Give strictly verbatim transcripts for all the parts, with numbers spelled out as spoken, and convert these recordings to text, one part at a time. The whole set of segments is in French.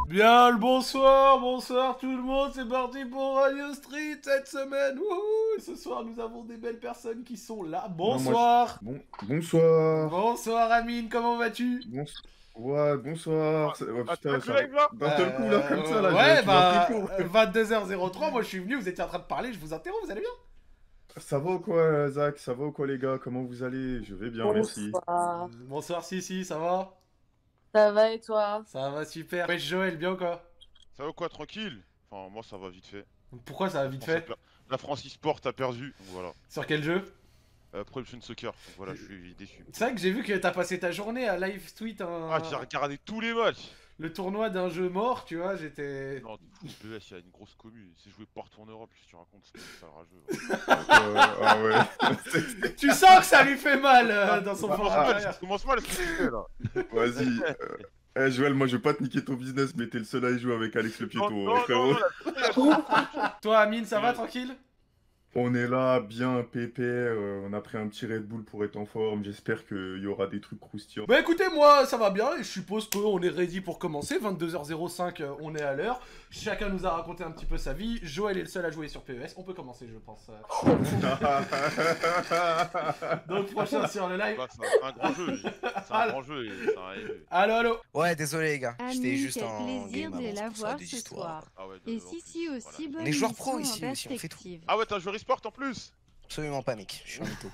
Bien le bonsoir, bonsoir tout le monde, c'est parti pour Radio Street cette semaine. Wouhou, ce soir nous avons des belles personnes qui sont là. Bonsoir. Non, moi, je... bon, bonsoir. Bonsoir Amine, comment vas-tu? Bon... Ouais, bonsoir. Ah, oh, ah, putain, tu live là d'un seul coup là, comme ça là. Euh, Ouais, j'ai- bah j'ai un petit coup. vingt-deux heures zéro trois, moi je suis venu, vous étiez en train de parler, je vous interromps, vous allez bien? Ça va ou quoi, Zach? Ça va ou quoi, les gars? Comment vous allez? Je vais bien, merci. Bonsoir. Bonsoir Sissi, ça va? Ça va et toi? Ça va super. Ouais, Joël, bien ou quoi? Ça va quoi, tranquille? Enfin, moi ça va vite fait. Pourquoi ça va vite Bon, ça fait? per- La France e-sport a perdu, donc voilà. Sur quel jeu? Euh, Pro Evolution Soccer, donc voilà, je suis déçu. C'est vrai que j'ai vu que t'as passé ta journée à live tweet un... Ah, j'ai regardé tous les matchs! le tournoi d'un jeu mort, tu vois, j'étais... Non, du coup, P S, il y a une grosse commune. C'est joué partout en Europe, je te raconte, c'est ça rageux. Euh, ah ouais. Tu sens que ça lui fait mal euh, dans son Ah, fort ah, intérieur. Ça commence mal ce que tu fais là. Vas-y. euh, Eh, Joël, moi je vais pas te niquer ton business, mais t'es le seul à y jouer avec Alex le Non, Piéton, non, hein, frérot. non, là, Toi, Amine, ça va tranquille? On est là, bien pépé, euh, on a pris un petit Red Bull pour être en forme, j'espère qu'il y aura des trucs croustillants. Bah écoutez, moi ça va bien et je suppose qu'on est ready pour commencer. vingt-deux heures zéro cinq, euh, on est à l'heure. Chacun nous a raconté un petit peu sa vie. Joël est le seul à jouer sur P E S. On peut commencer, je pense. Donc, prochain sur le live. bah, c'est un, un grand jeu, c'est un grand jeu et c'est un jeu. Allo, allo. Ouais, désolé les gars, j'étais Amine, juste quel en plaisir game de avant, c'est la pour ça, voir des ce histoires. soir. Ah ouais, de- Et en plus, Sissi voilà. aussi, bonne On est joueurs émission pro ici en aussi, on fait tout. perspective. Ah ouais, t'as un joueur e-sport en plus? Absolument pas mec, je suis un mytho.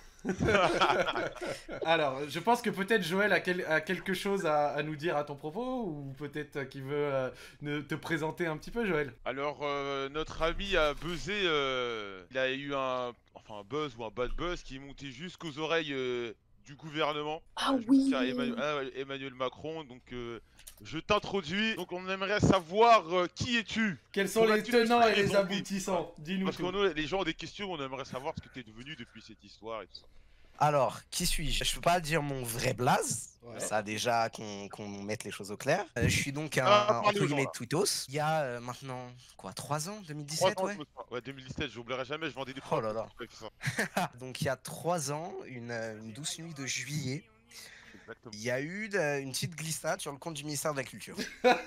Alors, je pense que peut-être Joël a, quel- a quelque chose à, à nous dire à ton propos, ou peut-être qu'il veut euh, ne- te présenter un petit peu, Joël. Alors, euh, notre ami a buzzé, euh, il a eu un, enfin, un buzz ou un bad buzz qui est monté jusqu'aux oreilles euh, du gouvernement. Ah Je oui. tiens, Emmanuel, ah ouais, Emmanuel Macron, donc euh, je t'introduis. Donc on aimerait savoir euh, qui es-tu? Quels sont les Pourrais-tu nous tenants et les présenter? aboutissants? Dis-nous Parce tout. que nous, les gens ont des questions, on aimerait savoir ce que t'es devenu depuis cette histoire et tout ça. Alors, qui suis-je? Je peux pas dire mon vrai blaze, Ouais. ça déjà qu'on qu'on mette les choses au clair. Euh, je suis donc un, Ah, parlez entre aux gens, guillemets, là. tweetos. Il y a euh, maintenant, quoi, trois ans, deux mille Trois dix-sept, ans, ouais. je me souviens. Ouais, deux mille dix-sept, j'oublierai jamais, je vendais des Oh là là. Ouais, c'est ça. Donc il y a trois ans, une, euh, une douce nuit de juillet, Exactement. il y a eu euh, une petite glissade sur le compte du ministère de la Culture.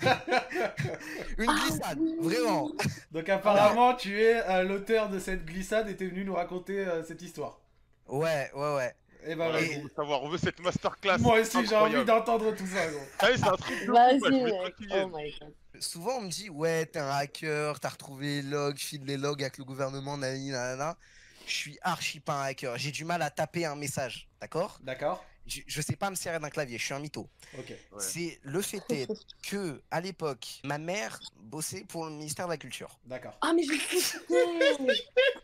Une Ah glissade, oui. vraiment. Donc apparemment, tu es euh, l'auteur de cette glissade et t'es venu nous raconter euh, cette histoire. Ouais, ouais, ouais. Et bah Voilà, vas-y. on veut savoir, on veut cette masterclass. Moi aussi, j'ai envie incroyable. d'entendre tout ça, gros. Ah oui, c'est un truc de fou, Vas-y, ouais, je voulais pas mec. qu'il Oh vienne. my god. Souvent on me dit ouais t'es un hacker, t'as retrouvé les logs, file les logs avec le gouvernement, nanani nanana. Je suis archi pas un hacker, j'ai du mal à taper un message, d'accord? D'accord. je, je sais pas me servir d'un clavier, je suis un mytho. Ok. Ouais. C'est le fait est que à l'époque, ma mère bossait pour le ministère de la Culture. D'accord. Ah mais je sais.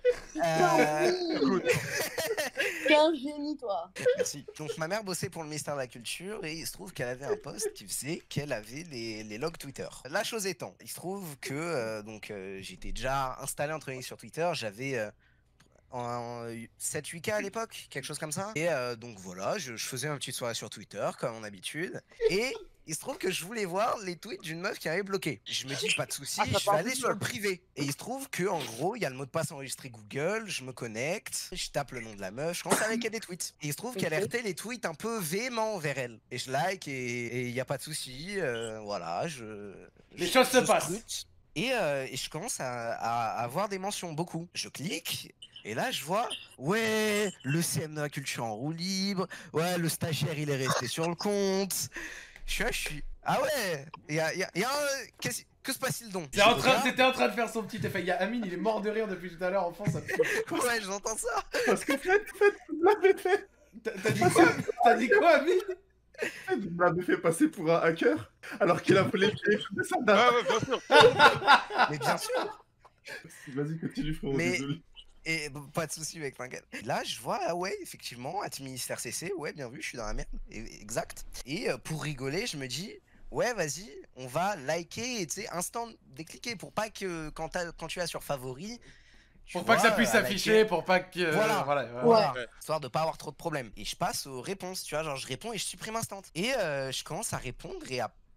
Euh, Qu'un génie toi. Merci. Donc ma mère bossait pour le ministère de la Culture et il se trouve qu'elle avait un poste qui faisait qu'elle avait les, les logs Twitter. La chose étant, il se trouve que euh, donc euh, j'étais déjà installé entre guillemets sur Twitter, j'avais euh, en sept huit K à l'époque, quelque chose comme ça. Et euh, donc voilà, je, je faisais une petite soirée sur Twitter comme mon habitude et il se trouve que je voulais voir les tweets d'une meuf qui avait bloqué. Je me dis pas de souci, Ah, ça je vais part aller toute sur le seule. privé. Et il se trouve que en gros, il y a le mot de passe enregistré Google, je me connecte, je tape le nom de la meuf, je commence à liker des tweets. Et il se trouve qu'elle Ok. alertait les tweets un peu véhéments vers elle. Et je like et il y a pas de souci, euh, voilà, je Les je- choses se je passent. scrute. Et, euh, et je commence à, à- à avoir des mentions beaucoup. Je clique. Et là, je vois, ouais, le C M de la culture en roue libre, ouais, le stagiaire, il est resté sur le compte. Je suis là, je suis, ah ouais, il y a, y a- y a un... qu'est-ce- que se passe-t-il donc? C'est en Je train, regarde. c'était en train de faire son petit effet. Il y a Amine, il est mort de rire depuis tout à l'heure. En fond, ça me fait- Ouais, j'entends ça. Parce que Fred, Fred, vous l'avez fait, T'as t'as dit quoi? T'as dit quoi, Amine? Fred, vous l'avez fait passer pour un hacker, alors qu'il a volé le téléphone de sa dame. Ouais, ouais, bien sûr. Mais bien sûr. Vas-y, continue, frérot, Mais- désolé. Et bon, pas de souci mec, t'inquiète. Là, je vois, ah ouais, effectivement, à ministère C C, ouais, bien vu, je suis dans la merde, et- exact. Et euh, pour rigoler, je me dis, ouais, vas-y, on va liker, et tu sais, instant décliquer pour pas que quand, t'as- quand tu as sur favori, tu Pour pas que vois, ça puisse à s'afficher, liker. pour pas que. Voilà. voilà, voilà. Voilà, Ouais. histoire de pas avoir trop de problèmes. Et je passe aux réponses, tu vois, genre je réponds et je supprime instant. Et euh, je commence à répondre et à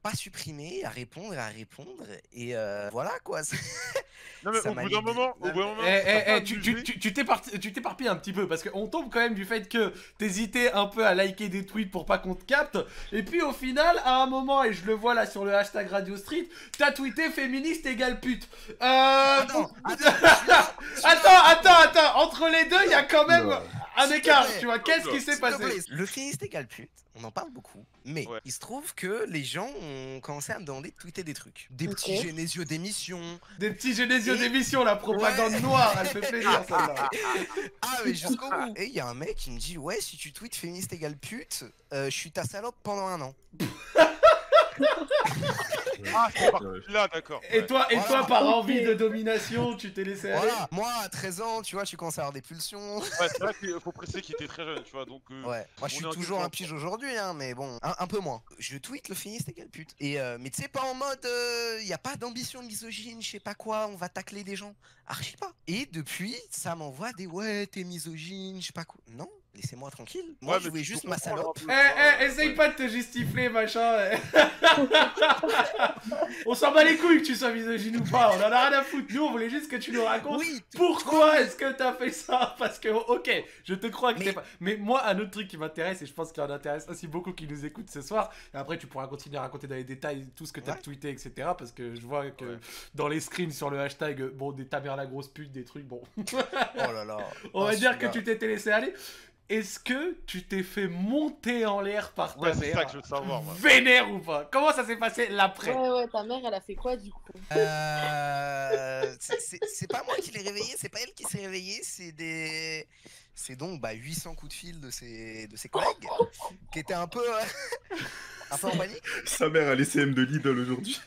pas supprimer, à répondre, à répondre, et euh, voilà quoi. Non mais Ça au m'a bout d'un mis- moment, au Eh, bout d'un moment, eh, t'as pas eh, tu abusé. tu- tu- tu t'éparpilles tu t'éparpilles un petit peu parce qu'on tombe quand même du fait que t'hésitais un peu à liker des tweets pour pas qu'on te capte. Et puis au final, à un moment, et je le vois là sur le hashtag Radio Street, t'as tweeté féministe égale pute. Euh. Attends, attends, attends, attends, attends, entre les deux, il y a quand même Oula. un S'il te écart, plaît. tu vois. Qu'est-ce qui s'est S'il te passé? plaît, le féministe égale pute, on en parle beaucoup, mais Ouais. il se trouve que les gens ont commencé à me demander de tweeter des trucs. Des Ok. petits génésieux d'émissions. Des petits génésieux Et- d'émission, la propagande Ouais. noire, elle fait plaisir celle-là. Ah mais jusqu'au bout. Et il y a un mec qui me dit ouais, si tu tweets féministe égale pute, euh, je suis ta salope pendant un an. Ah, c'est parti là, d'accord. Et ouais. toi, et Voilà. toi, par Ok. envie de domination, tu t'es laissé aller. Voilà, moi à treize ans, tu vois, tu commences à avoir des pulsions. Ouais, c'est vrai qu'il faut préciser qu'il était très jeune, tu vois, donc... euh, Ouais, moi je on suis est en toujours quel un pige aujourd'hui, hein, mais bon, un, un peu moins. Je tweet le féministe égale pute. Et euh, mais tu sais, pas en mode, il y a pas d'ambition misogyne, je sais pas quoi, on va tacler des gens. Archi pas. Et depuis, ça m'envoie des ouais, t'es misogyne, je sais pas quoi. Non, laissez-moi tranquille. Moi, Ouais, je mais voulais tu juste peux ma comprendre salope. un peu, Eh, tu vois, eh, essaye ouais. pas de te gesticuler, machin. eh. On s'en bat les couilles que tu sois misogyne ou pas, on en a rien à foutre. Nous, on voulait juste que tu nous racontes Oui, t- pourquoi est-ce que t'as fait ça. Parce que, ok, je te crois que Mais- t'es pas. Mais moi, un autre truc qui m'intéresse, et je pense qu'il en intéresse aussi beaucoup qui nous écoutent ce soir, et après, tu pourras continuer à raconter dans les détails tout ce que t'as Ouais. tweeté, et cetera. Parce que je vois que Ouais. dans les screens sur le hashtag, euh, bon, des ta mère la grosse pute, des trucs, bon. Oh là là. On Oh, va dire que celui-là. tu t'étais laissé aller. Est-ce que tu t'es fait monter en l'air par ta Ouais, c'est ça mère que je veux savoir, moi. Vénère ou pas? Comment ça s'est passé l'après? Ouais, ouais, ta mère, elle a fait quoi du coup? Euh, c'est- c'est c'est pas moi qui l'ai réveillé, c'est pas elle qui s'est réveillée, c'est des. C'est donc bah, huit cents coups de fil de ses, de ses collègues qui étaient un peu. euh, un peu en panique. Sa mère a laissé M de Lidl aujourd'hui.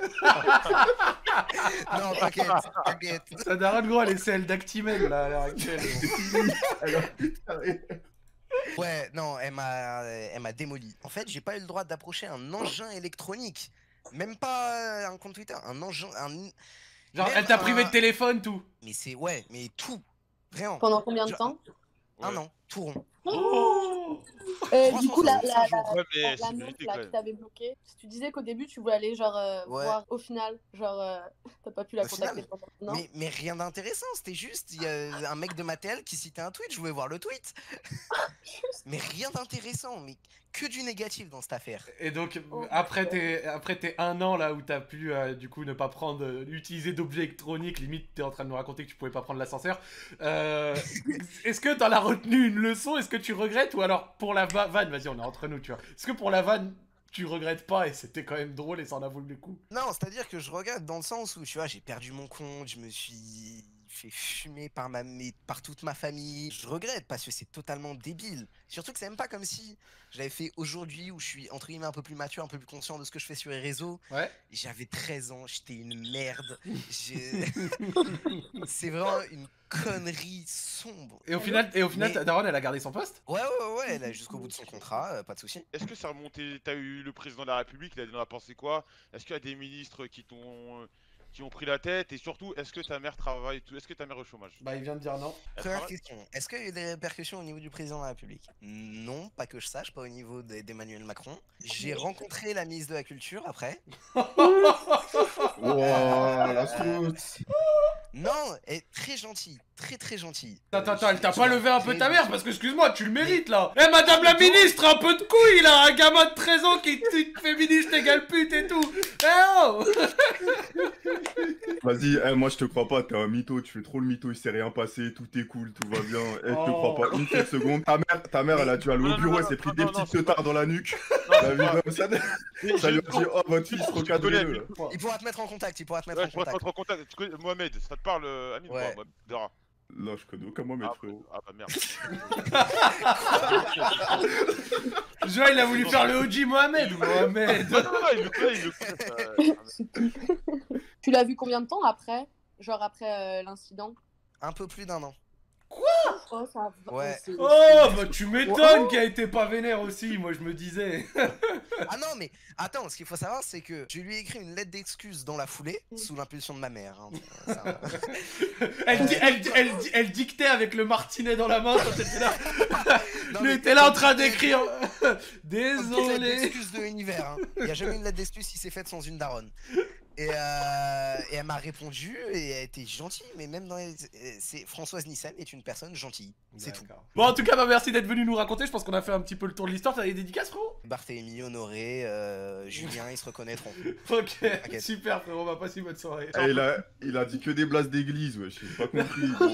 Non, t'inquiète, t'inquiète. Ça daronne gros, elle est celle d'Actimel là à l'heure actuelle. Elle a putain. Ouais, non, elle m'a elle m'a démoli. En fait, j'ai pas eu le droit d'approcher un engin électronique. Même pas euh, un compte Twitter, un engin. Un... Genre, Même elle t'a privé un- de téléphone, tout. Mais c'est. Ouais, mais tout. Vraiment. Pendant combien de Je- temps? Un Ouais. an, tout rond. Oh Euh, trois du cent coup, la, soixante-dix la, jours. la, Ouais, mais la c'est meuf mérité là quand qui même. t'avait bloqué, tu disais qu'au début tu voulais aller genre euh, Ouais. voir au final, genre euh, t'as pas pu la Au final, contacter pendant. Non. Mais, mais rien d'intéressant, c'était juste il y a un mec de Mattel qui citait un tweet, je voulais voir le tweet. Mais rien d'intéressant, mais que du négatif dans cette affaire. Et donc, Oh. après tes, après tes un an là où t'as pu euh, du coup ne pas prendre, euh, utiliser d'objets électroniques, limite t'es en train de nous raconter que tu pouvais pas prendre l'ascenseur. Euh, Est-ce que t'en as retenu une leçon? Est-ce que tu regrettes? Ou alors pour la va- vanne, vas-y, on est entre nous, tu vois. Est-ce que pour la vanne, tu regrettes pas et c'était quand même drôle et ça en a valu le coup? Non, c'est-à-dire que je regrette dans le sens où, tu vois, j'ai perdu mon compte, je me suis fait fumer par, ma, mais- par toute ma famille. Je regrette parce que c'est totalement débile. Surtout que c'est même pas comme si je l'avais fait aujourd'hui où je suis, entre guillemets, un peu plus mature, un peu plus conscient de ce que je fais sur les réseaux. Ouais. J'avais treize ans, j'étais une merde. J'ai- c'est vraiment une connerie sombre. Et au final, et au final Mais- ta daronne, elle a gardé son poste? Ouais, ouais, ouais, elle a jusqu'au bout de son contrat, euh, pas de souci. Est-ce que ça remontait, t'as eu le président de la République, il a pensé quoi? Est-ce qu'il y a des ministres qui t'ont... euh, qui ont pris la tête? Et surtout, est-ce que ta mère travaille tout? Est-ce que ta mère est au chômage? Bah, il vient de dire non. Elle Première travaille question, est-ce qu'il y a eu des répercussions au niveau du président de la République? Non, pas que je sache, pas au niveau de- d'Emmanuel Macron. J'ai rencontré la ministre de la Culture après. Wouah, la sauce. Non, elle est très gentille, très très gentille. Attends, Euh, attends, elle t'a j'ai- pas levé un j'ai- peu ta mère parce que excuse-moi, tu le mérites là. Eh madame la ministre, un peu de couilles là, un gamin de treize ans qui tweet féministe égale pute et tout. Eh oh. Vas-y, eh, moi je te crois pas, t'es un mytho, tu fais trop le mytho, il s'est rien passé, tout est cool, tout va bien. Eh, je te Oh. crois pas une seule seconde. Ta mère, ta mère elle a dû aller Non, au non, bureau, non, elle s'est non, pris non, des non, petites c'est teutards dans la nuque. Non, T'as vu, c'est pas- comme ça, Mais ça je- lui a dit, oh votre fils, Je recadrez-le connais, là. Il pourra te mettre en contact, il pourra te mettre Ouais, en je pourrais te contact. mettre en contact. Tu connais Mohamed, ça te parle, euh, Amine? Ouais. Mohamed Dara. Là, je connais aucun Mohamed, Ah, frérot. ah bah merde. Joël, il a voulu faire le O G Mohamed. Mohamed. Non, non, non, il le connaît, il le connaît. ça- Tu l'as vu combien de temps après? Genre après euh, l'incident? Un peu plus d'un an. Oh, ça va. Ouais. c'est- Oh, c'est- bah tu m'étonnes qu'il a été pas vénère aussi, moi je me disais. Ah non, mais attends, ce qu'il faut savoir, c'est que je lui ai écrit une lettre d'excuse dans la foulée, sous l'impulsion de ma mère. hein. Ça, Elle, di- elle, di- elle, di- elle dictait avec le martinet dans la main quand t'étais là. Non, Lui mais était là en comme train toutes les- d'écrire. comme toutes les lettres Désolé. d'excuse de l'univers. Hein. Il n'y a jamais une lettre d'excuse qui s'est faite sans une daronne. Et, euh, et elle m'a répondu et elle a été gentille, mais même dans les... c'est Françoise Nissen est une personne gentille, c'est tout. D'accord. Bon, en tout cas, bah, merci d'être venu nous raconter. Je pense qu'on a fait un petit peu le tour de l'histoire. T'as des dédicaces, frérot? Barthélemy, Honoré, euh, Julien, ils se reconnaîtront. Ok, T'inquiète. super, frérot. On va passer une bonne soirée. Eh, il, a, il a dit que des blases d'église, wesh, j'ai pas compris. gros.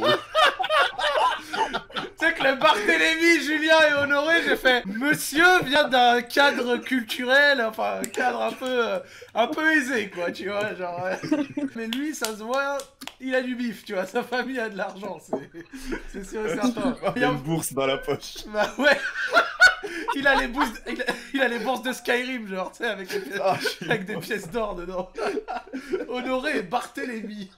Tu sais que le Barthélémy, Julien et Honoré, j'ai fait monsieur vient d'un cadre culturel, enfin un cadre un peu euh, un peu aisé quoi, tu vois, genre euh, mais lui ça se voit, il a du bif, tu vois, sa famille a de l'argent, c'est c'est sûr et certain. Il y a une bourse dans la poche. Bah ouais. Il a les bourses il a, il a les bourses de Skyrim genre, tu sais avec, les pièces- Ah, avec des pièces d'or dedans. Honoré et Barthélémy.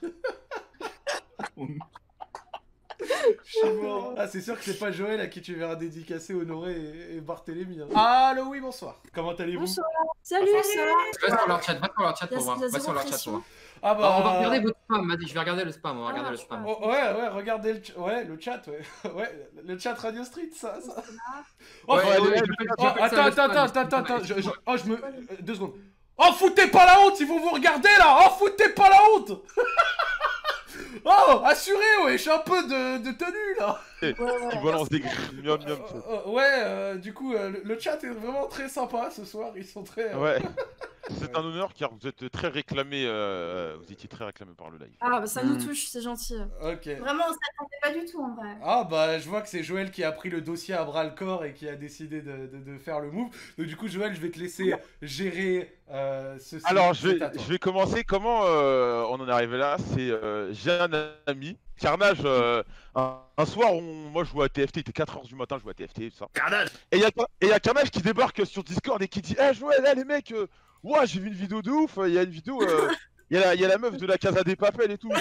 Je suis mort. Ah, c'est sûr que c'est pas Joël à qui tu verras dédicacer Honoré et, et Barthélémy. Hein. Allô, oui, bonsoir. Comment allez-vous? Bonsoir. Salut, ça va? Va sur leur chat, va sur leur chat Il y a- pour voir. il y a Va zéro sur leur chat pression. pour voir. Ah bah. Alors, on va regarder votre spam, vas-y, je vais regarder le spam, on va Ah, regarder le je spam. vois. Oh, ouais, ouais, regardez le, ch- ouais, le chat, ouais. Ouais, le chat Radio Street, ça. ça. Oh, Ouais, oh, ouais, oh, ouais, oh, j'appelle- oh, j'appelle ça attends, le attends, spam, attends, le spam, attends, attends, ouais, je, je- ouais. oh, je me. euh, Deux secondes. Oh, foutez pas la honte, ils vont vous regarder là! Oh, foutez pas la honte! Oh, assuré, ouais, je suis un peu de, de tenue là! Ouais, ouais. Il balance des miam miam. Euh, euh, ouais, euh, du coup, euh, le, le chat est vraiment très sympa ce soir, ils sont très. euh, Ouais. C'est un honneur car vous êtes très réclamé, euh, vous étiez très réclamé par le live. Ah, bah ça nous Hmm. touche, c'est gentil. Ok. Vraiment, on s'attendait pas du tout en vrai. Ah bah je vois que c'est Joël qui a pris le dossier à bras le corps et qui a décidé de, de- de faire le move. Donc du coup Joël, je vais te laisser gérer euh, ceci. Alors je C'est vais, à toi. je vais commencer. Comment euh, on en est arrivé là? C'est euh, j'ai un ami, Carnage. euh, un, un soir, on, moi je jouais à T F T, il était quatre heures du matin, je jouais à T F T, tout ça. Carnage. Et il y, a- et y a Carnage qui débarque sur Discord et qui dit: Eh Joël, là, les mecs, euh, ouah, j'ai vu une vidéo de ouf, il y a une vidéo, euh, il y, a la- y a la meuf de la Casa des Papel et tout.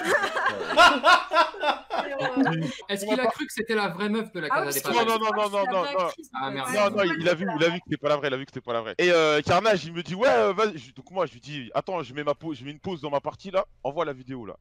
Est-ce qu'il a cru que c'était la vraie meuf de la Ah, Casa des parce Non, que Papel non, non, non, non, non, non. Ah merde. Non, non, il a vu, il a vu que c'était pas la vraie, il a vu que c'était pas la vraie. Et euh, Carnage, il me dit: Ouais, euh, vas-y. Je- Donc moi, je lui dis: Attends, je mets ma pause, je mets une pause dans ma partie là, envoie la vidéo là.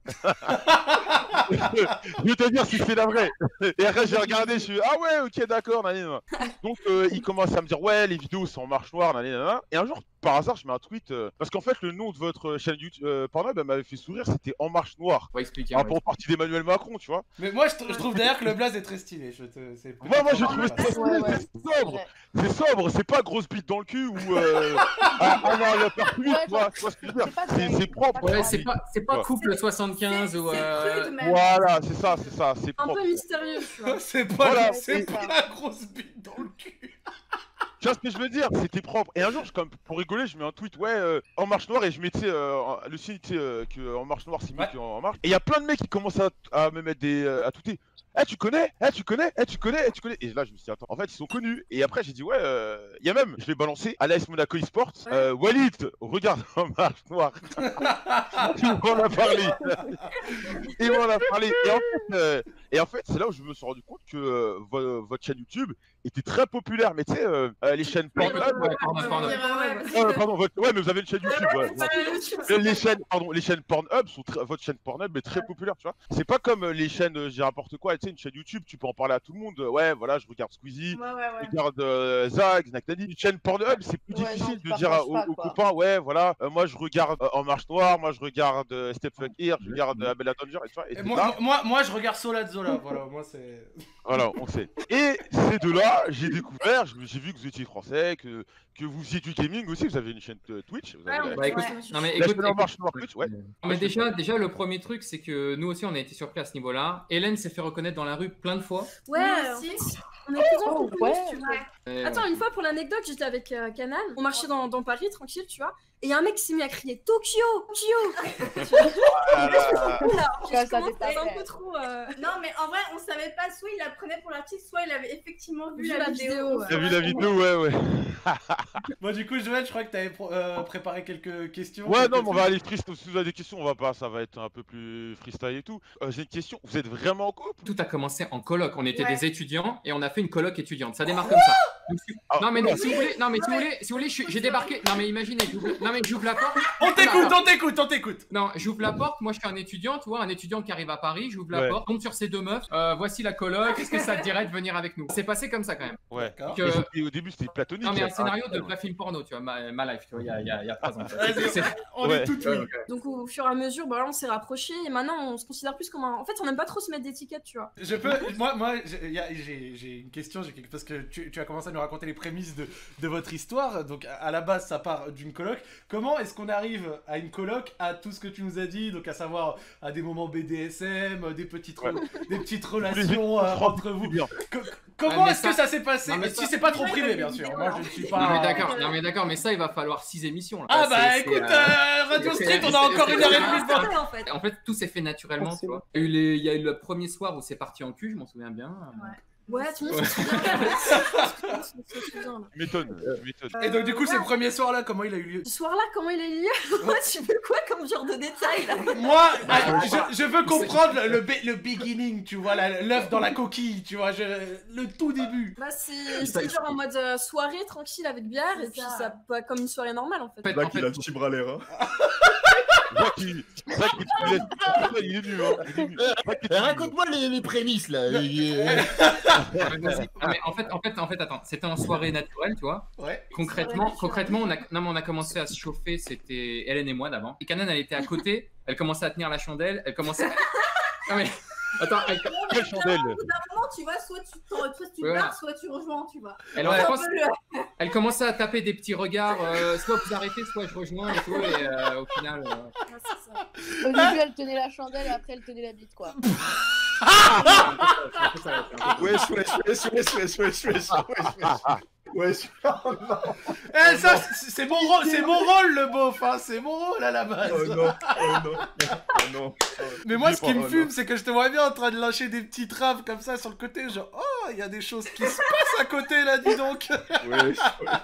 Je vais te dire si c'est la vraie. Et après, j'ai regardé, je suis: Ah ouais, ok, d'accord, nanana. Donc euh, il commence à me dire: Ouais, les vidéos sont en marche noire, nanana. Et un jour, par hasard, je mets un tweet euh, parce qu'en fait, le nom de votre chaîne YouTube euh, Pornhub, elle m'avait fait sourire, c'était En Marche Noire. On va expliquer. Par on va rapport au parti d'Emmanuel Macron, tu vois. Mais moi je, tr- je trouve d'ailleurs que le blaze est très stylé. Je te... c'est Moi, moi, j'ai trouvé Ouais, ça Ouais, ouais. c'est sobre. C'est sobre, c'est pas grosse bite dans le cul ou euh, ah, ah non, il va faire plus vite, Ouais, tu vois, tu vois ce que je veux dire. C'est pas C'est vrai. c'est propre. Ouais, c'est pas, c'est pas Ouais. couple soixante-quinze ou. C'est euh, crude même. Voilà, c'est ça, c'est ça, c'est Un propre. peu mystérieux, tu vois. c'est pas, Voilà, c'est c'est pas ça. la grosse bite dans le cul. Tu vois ce que je veux dire? C'était propre. Et un jour, je, comme, pour rigoler, je mets un tweet, ouais, euh, En Marche Noire, et je mettais euh, le signe, tu sais, euh, que En Marche Noire, c'est mieux Ouais. que En Marche. Et il y a plein de mecs qui commencent à, à me mettre des. euh, à tweeter. Eh, tu connais? Eh, tu connais? Eh, tu connais? Eh, tu connais? Et là, je me suis dit, attends, en fait, ils sont connus. Et après, j'ai dit, ouais, euh, il y a même, je l'ai balancé à l'A S Monaco eSports. Euh, Walid, regarde En Marche Noire. Il m'en a parlé. Il m'en a parlé. Et en fait, euh, et en fait, c'est là où je me suis rendu compte que euh, vo- votre chaîne YouTube était très populaire. Mais tu sais, euh, euh, les chaînes Ouais, Pornhub. ouais, pardon, pardon. Euh, pardon, votre- ouais, mais vous avez une chaîne YouTube. Ouais, ouais. Euh, Les chaînes, pardon, les chaînes Pornhub sont très, votre chaîne Pornhub est très populaire, tu vois. C'est pas comme euh, les chaînes, euh, j'ai n'importe quoi, tu sais, une chaîne YouTube, tu peux en parler à tout le monde. euh, Ouais, voilà, je regarde Squeezie, Ouais, ouais, ouais. je regarde euh, Zag, Zach Daddy. Une chaîne Pornhub, c'est plus Ouais, non, difficile tu de dire à- partages aux, pas, aux quoi. copains, ouais, voilà, euh, moi je regarde euh, En Marche Noire, moi je regarde euh, Step Fuck Here, je regarde euh, Abel Danger, et tu vois. Et Et c'est moi, là, moi, moi, je regarde Sola Zola. Voilà, moi c'est. voilà, on sait. Et c'est de là, j'ai découvert, je- j'ai vu que vous étiez français, que, que vous faisiez du gaming aussi, vous avez une chaîne euh, Twitch. Vous avez Ouais, la- Bah écoute, Ouais. non mais la écoute, chaîne En écoute, Marche Noire Twitch, ouais. Non, mais déjà, déjà, le premier truc, c'est que nous aussi, on a été surpris à ce niveau-là. Hélène s'est fait reconnaître dans la rue plein de fois. Ouais, Moi en aussi. fait, on est toujours Oh, compromis, ouais. tu vois. Euh, Attends, une fois pour l'anecdote, j'étais avec euh, Canal, on marchait dans, dans Paris tranquille, tu vois, et un mec s'est mis à crier Tokyo, Tokyo. Ah là. Oula, Ça, je ça commence à être un dépasse. peu trop. euh, Non, mais en vrai, on savait pas, soit il la prenait pour l'artiste, soit il avait effectivement vu, Vu la, la vidéo. vidéo, ouais. T'as vu la vidéo, ouais, ouais. Bon, du coup, Joël, je crois que t'avais pro- euh, préparé quelques questions. Ouais, quelques non, mais on va trucs. aller freestyle. Si vous avez des questions, on va pas, ça va être un peu plus freestyle et tout. Euh, J'ai une question, vous êtes vraiment en couple? Tout a commencé en coloc. On était Ouais. des étudiants et on a fait une coloc étudiante. Ça démarre comme ça. Donc, si- Ah, non mais non, oula. si vous voulez, non mais si vous voulez, si vous voulez, je suis- j'ai débarqué. Non mais imaginez, j'ouvre- non mais j'ouvre la porte. On t'écoute, on t'écoute, on t'écoute. Non, j'ouvre la porte. Moi, je suis un étudiant, tu vois, un étudiant qui arrive à Paris. J'ouvre la Ouais. porte, tombe sur ces deux meufs. Euh, voici la coloc. Est-ce que ça te dirait de venir avec nous? C'est passé comme ça quand même. Ouais. D'accord. Que- Et c'était- au début, c'était platonique. Non mais un Ah, scénario de vrai film porno, tu vois, ma, ma life, tu vois, il y a, il y a, il y a trois ans. Vas-y, C'est- on Ouais. est tout oui. Donc au fur et à mesure, bah là on s'est rapprochés et maintenant on se considère plus comme un. En fait, on aime pas trop se mettre d'étiquette, tu vois. Je peux, moi, moi, j'ai y a- j'ai j'ai une question, j'ai quelque- parce que tu, tu as commencé à nous raconter les prémices de, de votre histoire. Donc à à la base, ça part d'une coloc. Comment est-ce qu'on arrive à une coloc, à tout ce que tu nous as dit, donc à savoir à des moments B D S M, des petites, re- des petites relations euh, entre vous. bien. Co- comment mais est-ce ça- que ça s'est passé? Non, mais Si ça- c'est pas trop Ouais, privé, il y a bien des sûr. vidéos, Moi, là. je ne suis Non pas. mais d'accord, non mais d'accord, mais ça il va falloir six émissions. Là. Ah C'est- bah c'est, écoute, euh, euh, Radio c'est- Street, on a c'est- encore c'est- une heure et c'est- demie devant. Ouais, en fait. En fait, tout s'est fait naturellement, tu Absolument. vois. Il y a eu les- il y a eu le premier soir où c'est parti en cul, je m'en souviens bien. Ouais, tu me Ouais. souviens. Tu m'étonnes, tu m'étonnes. Et donc du coup, Euh, ce ouais. premier soir-là, comment il a eu lieu? Ce soir-là, comment il a eu lieu? Moi, tu veux quoi comme genre de détails là? Moi, ah, je, je veux comprendre le, le, be- le beginning, tu vois, la- l'œuf dans la coquille, tu vois, je, le tout début. Bah, c'est c'est genre en mode euh, soirée tranquille avec bière C'est et puis ça. ça, bah, comme une soirée normale en fait. En fait, Là en qu'il fait, a le petit bras à l'air. Hein. Là, qui- là, qui- il est- il est nu, hein. Il est nu. Là, qui- Eh, Raconte-moi les, les prémices là. Il- vas-y. Ah, mais en fait, en fait, en fait, attends, c'était en soirée naturelle, tu vois. Ouais. Concrètement, concrètement, on a, non, mais on a commencé à se chauffer. C'était Hélène et moi d'avant. Et Canan, elle était à côté. Elle commençait à tenir la chandelle. Elle commençait. Non mais attends, elle, Quelle chandelle. Au bout d'un moment, tu vois, soit tu, t'en- soit tu Ouais. pars, soit tu rejoins, tu vois. elle, Ouais. je Un pense- peu le- elle commençait à taper des petits regards. euh, soit vous arrêtez, soit je rejoins et tout. Et euh, au final. euh, Ouais, c'est ça. Au début, elle tenait la chandelle et après, elle tenait la bite, quoi. c'est un peu ça, c'est un peu ça. Wesh, wesh, wesh, wesh, wesh, wesh, wesh, wesh. Wesh. Oh non, Eh, ça, c'est c'est mon rôle, c'est mon rôle le beauf, hein, c'est mon rôle à la base. oh non, oh non, oh non. Mais moi, ce qui me Oh fume, non. c'est que je te vois bien en train de lâcher des petites raves comme ça sur le côté, genre, oh, il y a des choses qui se passent à côté là, dis donc. Wesh,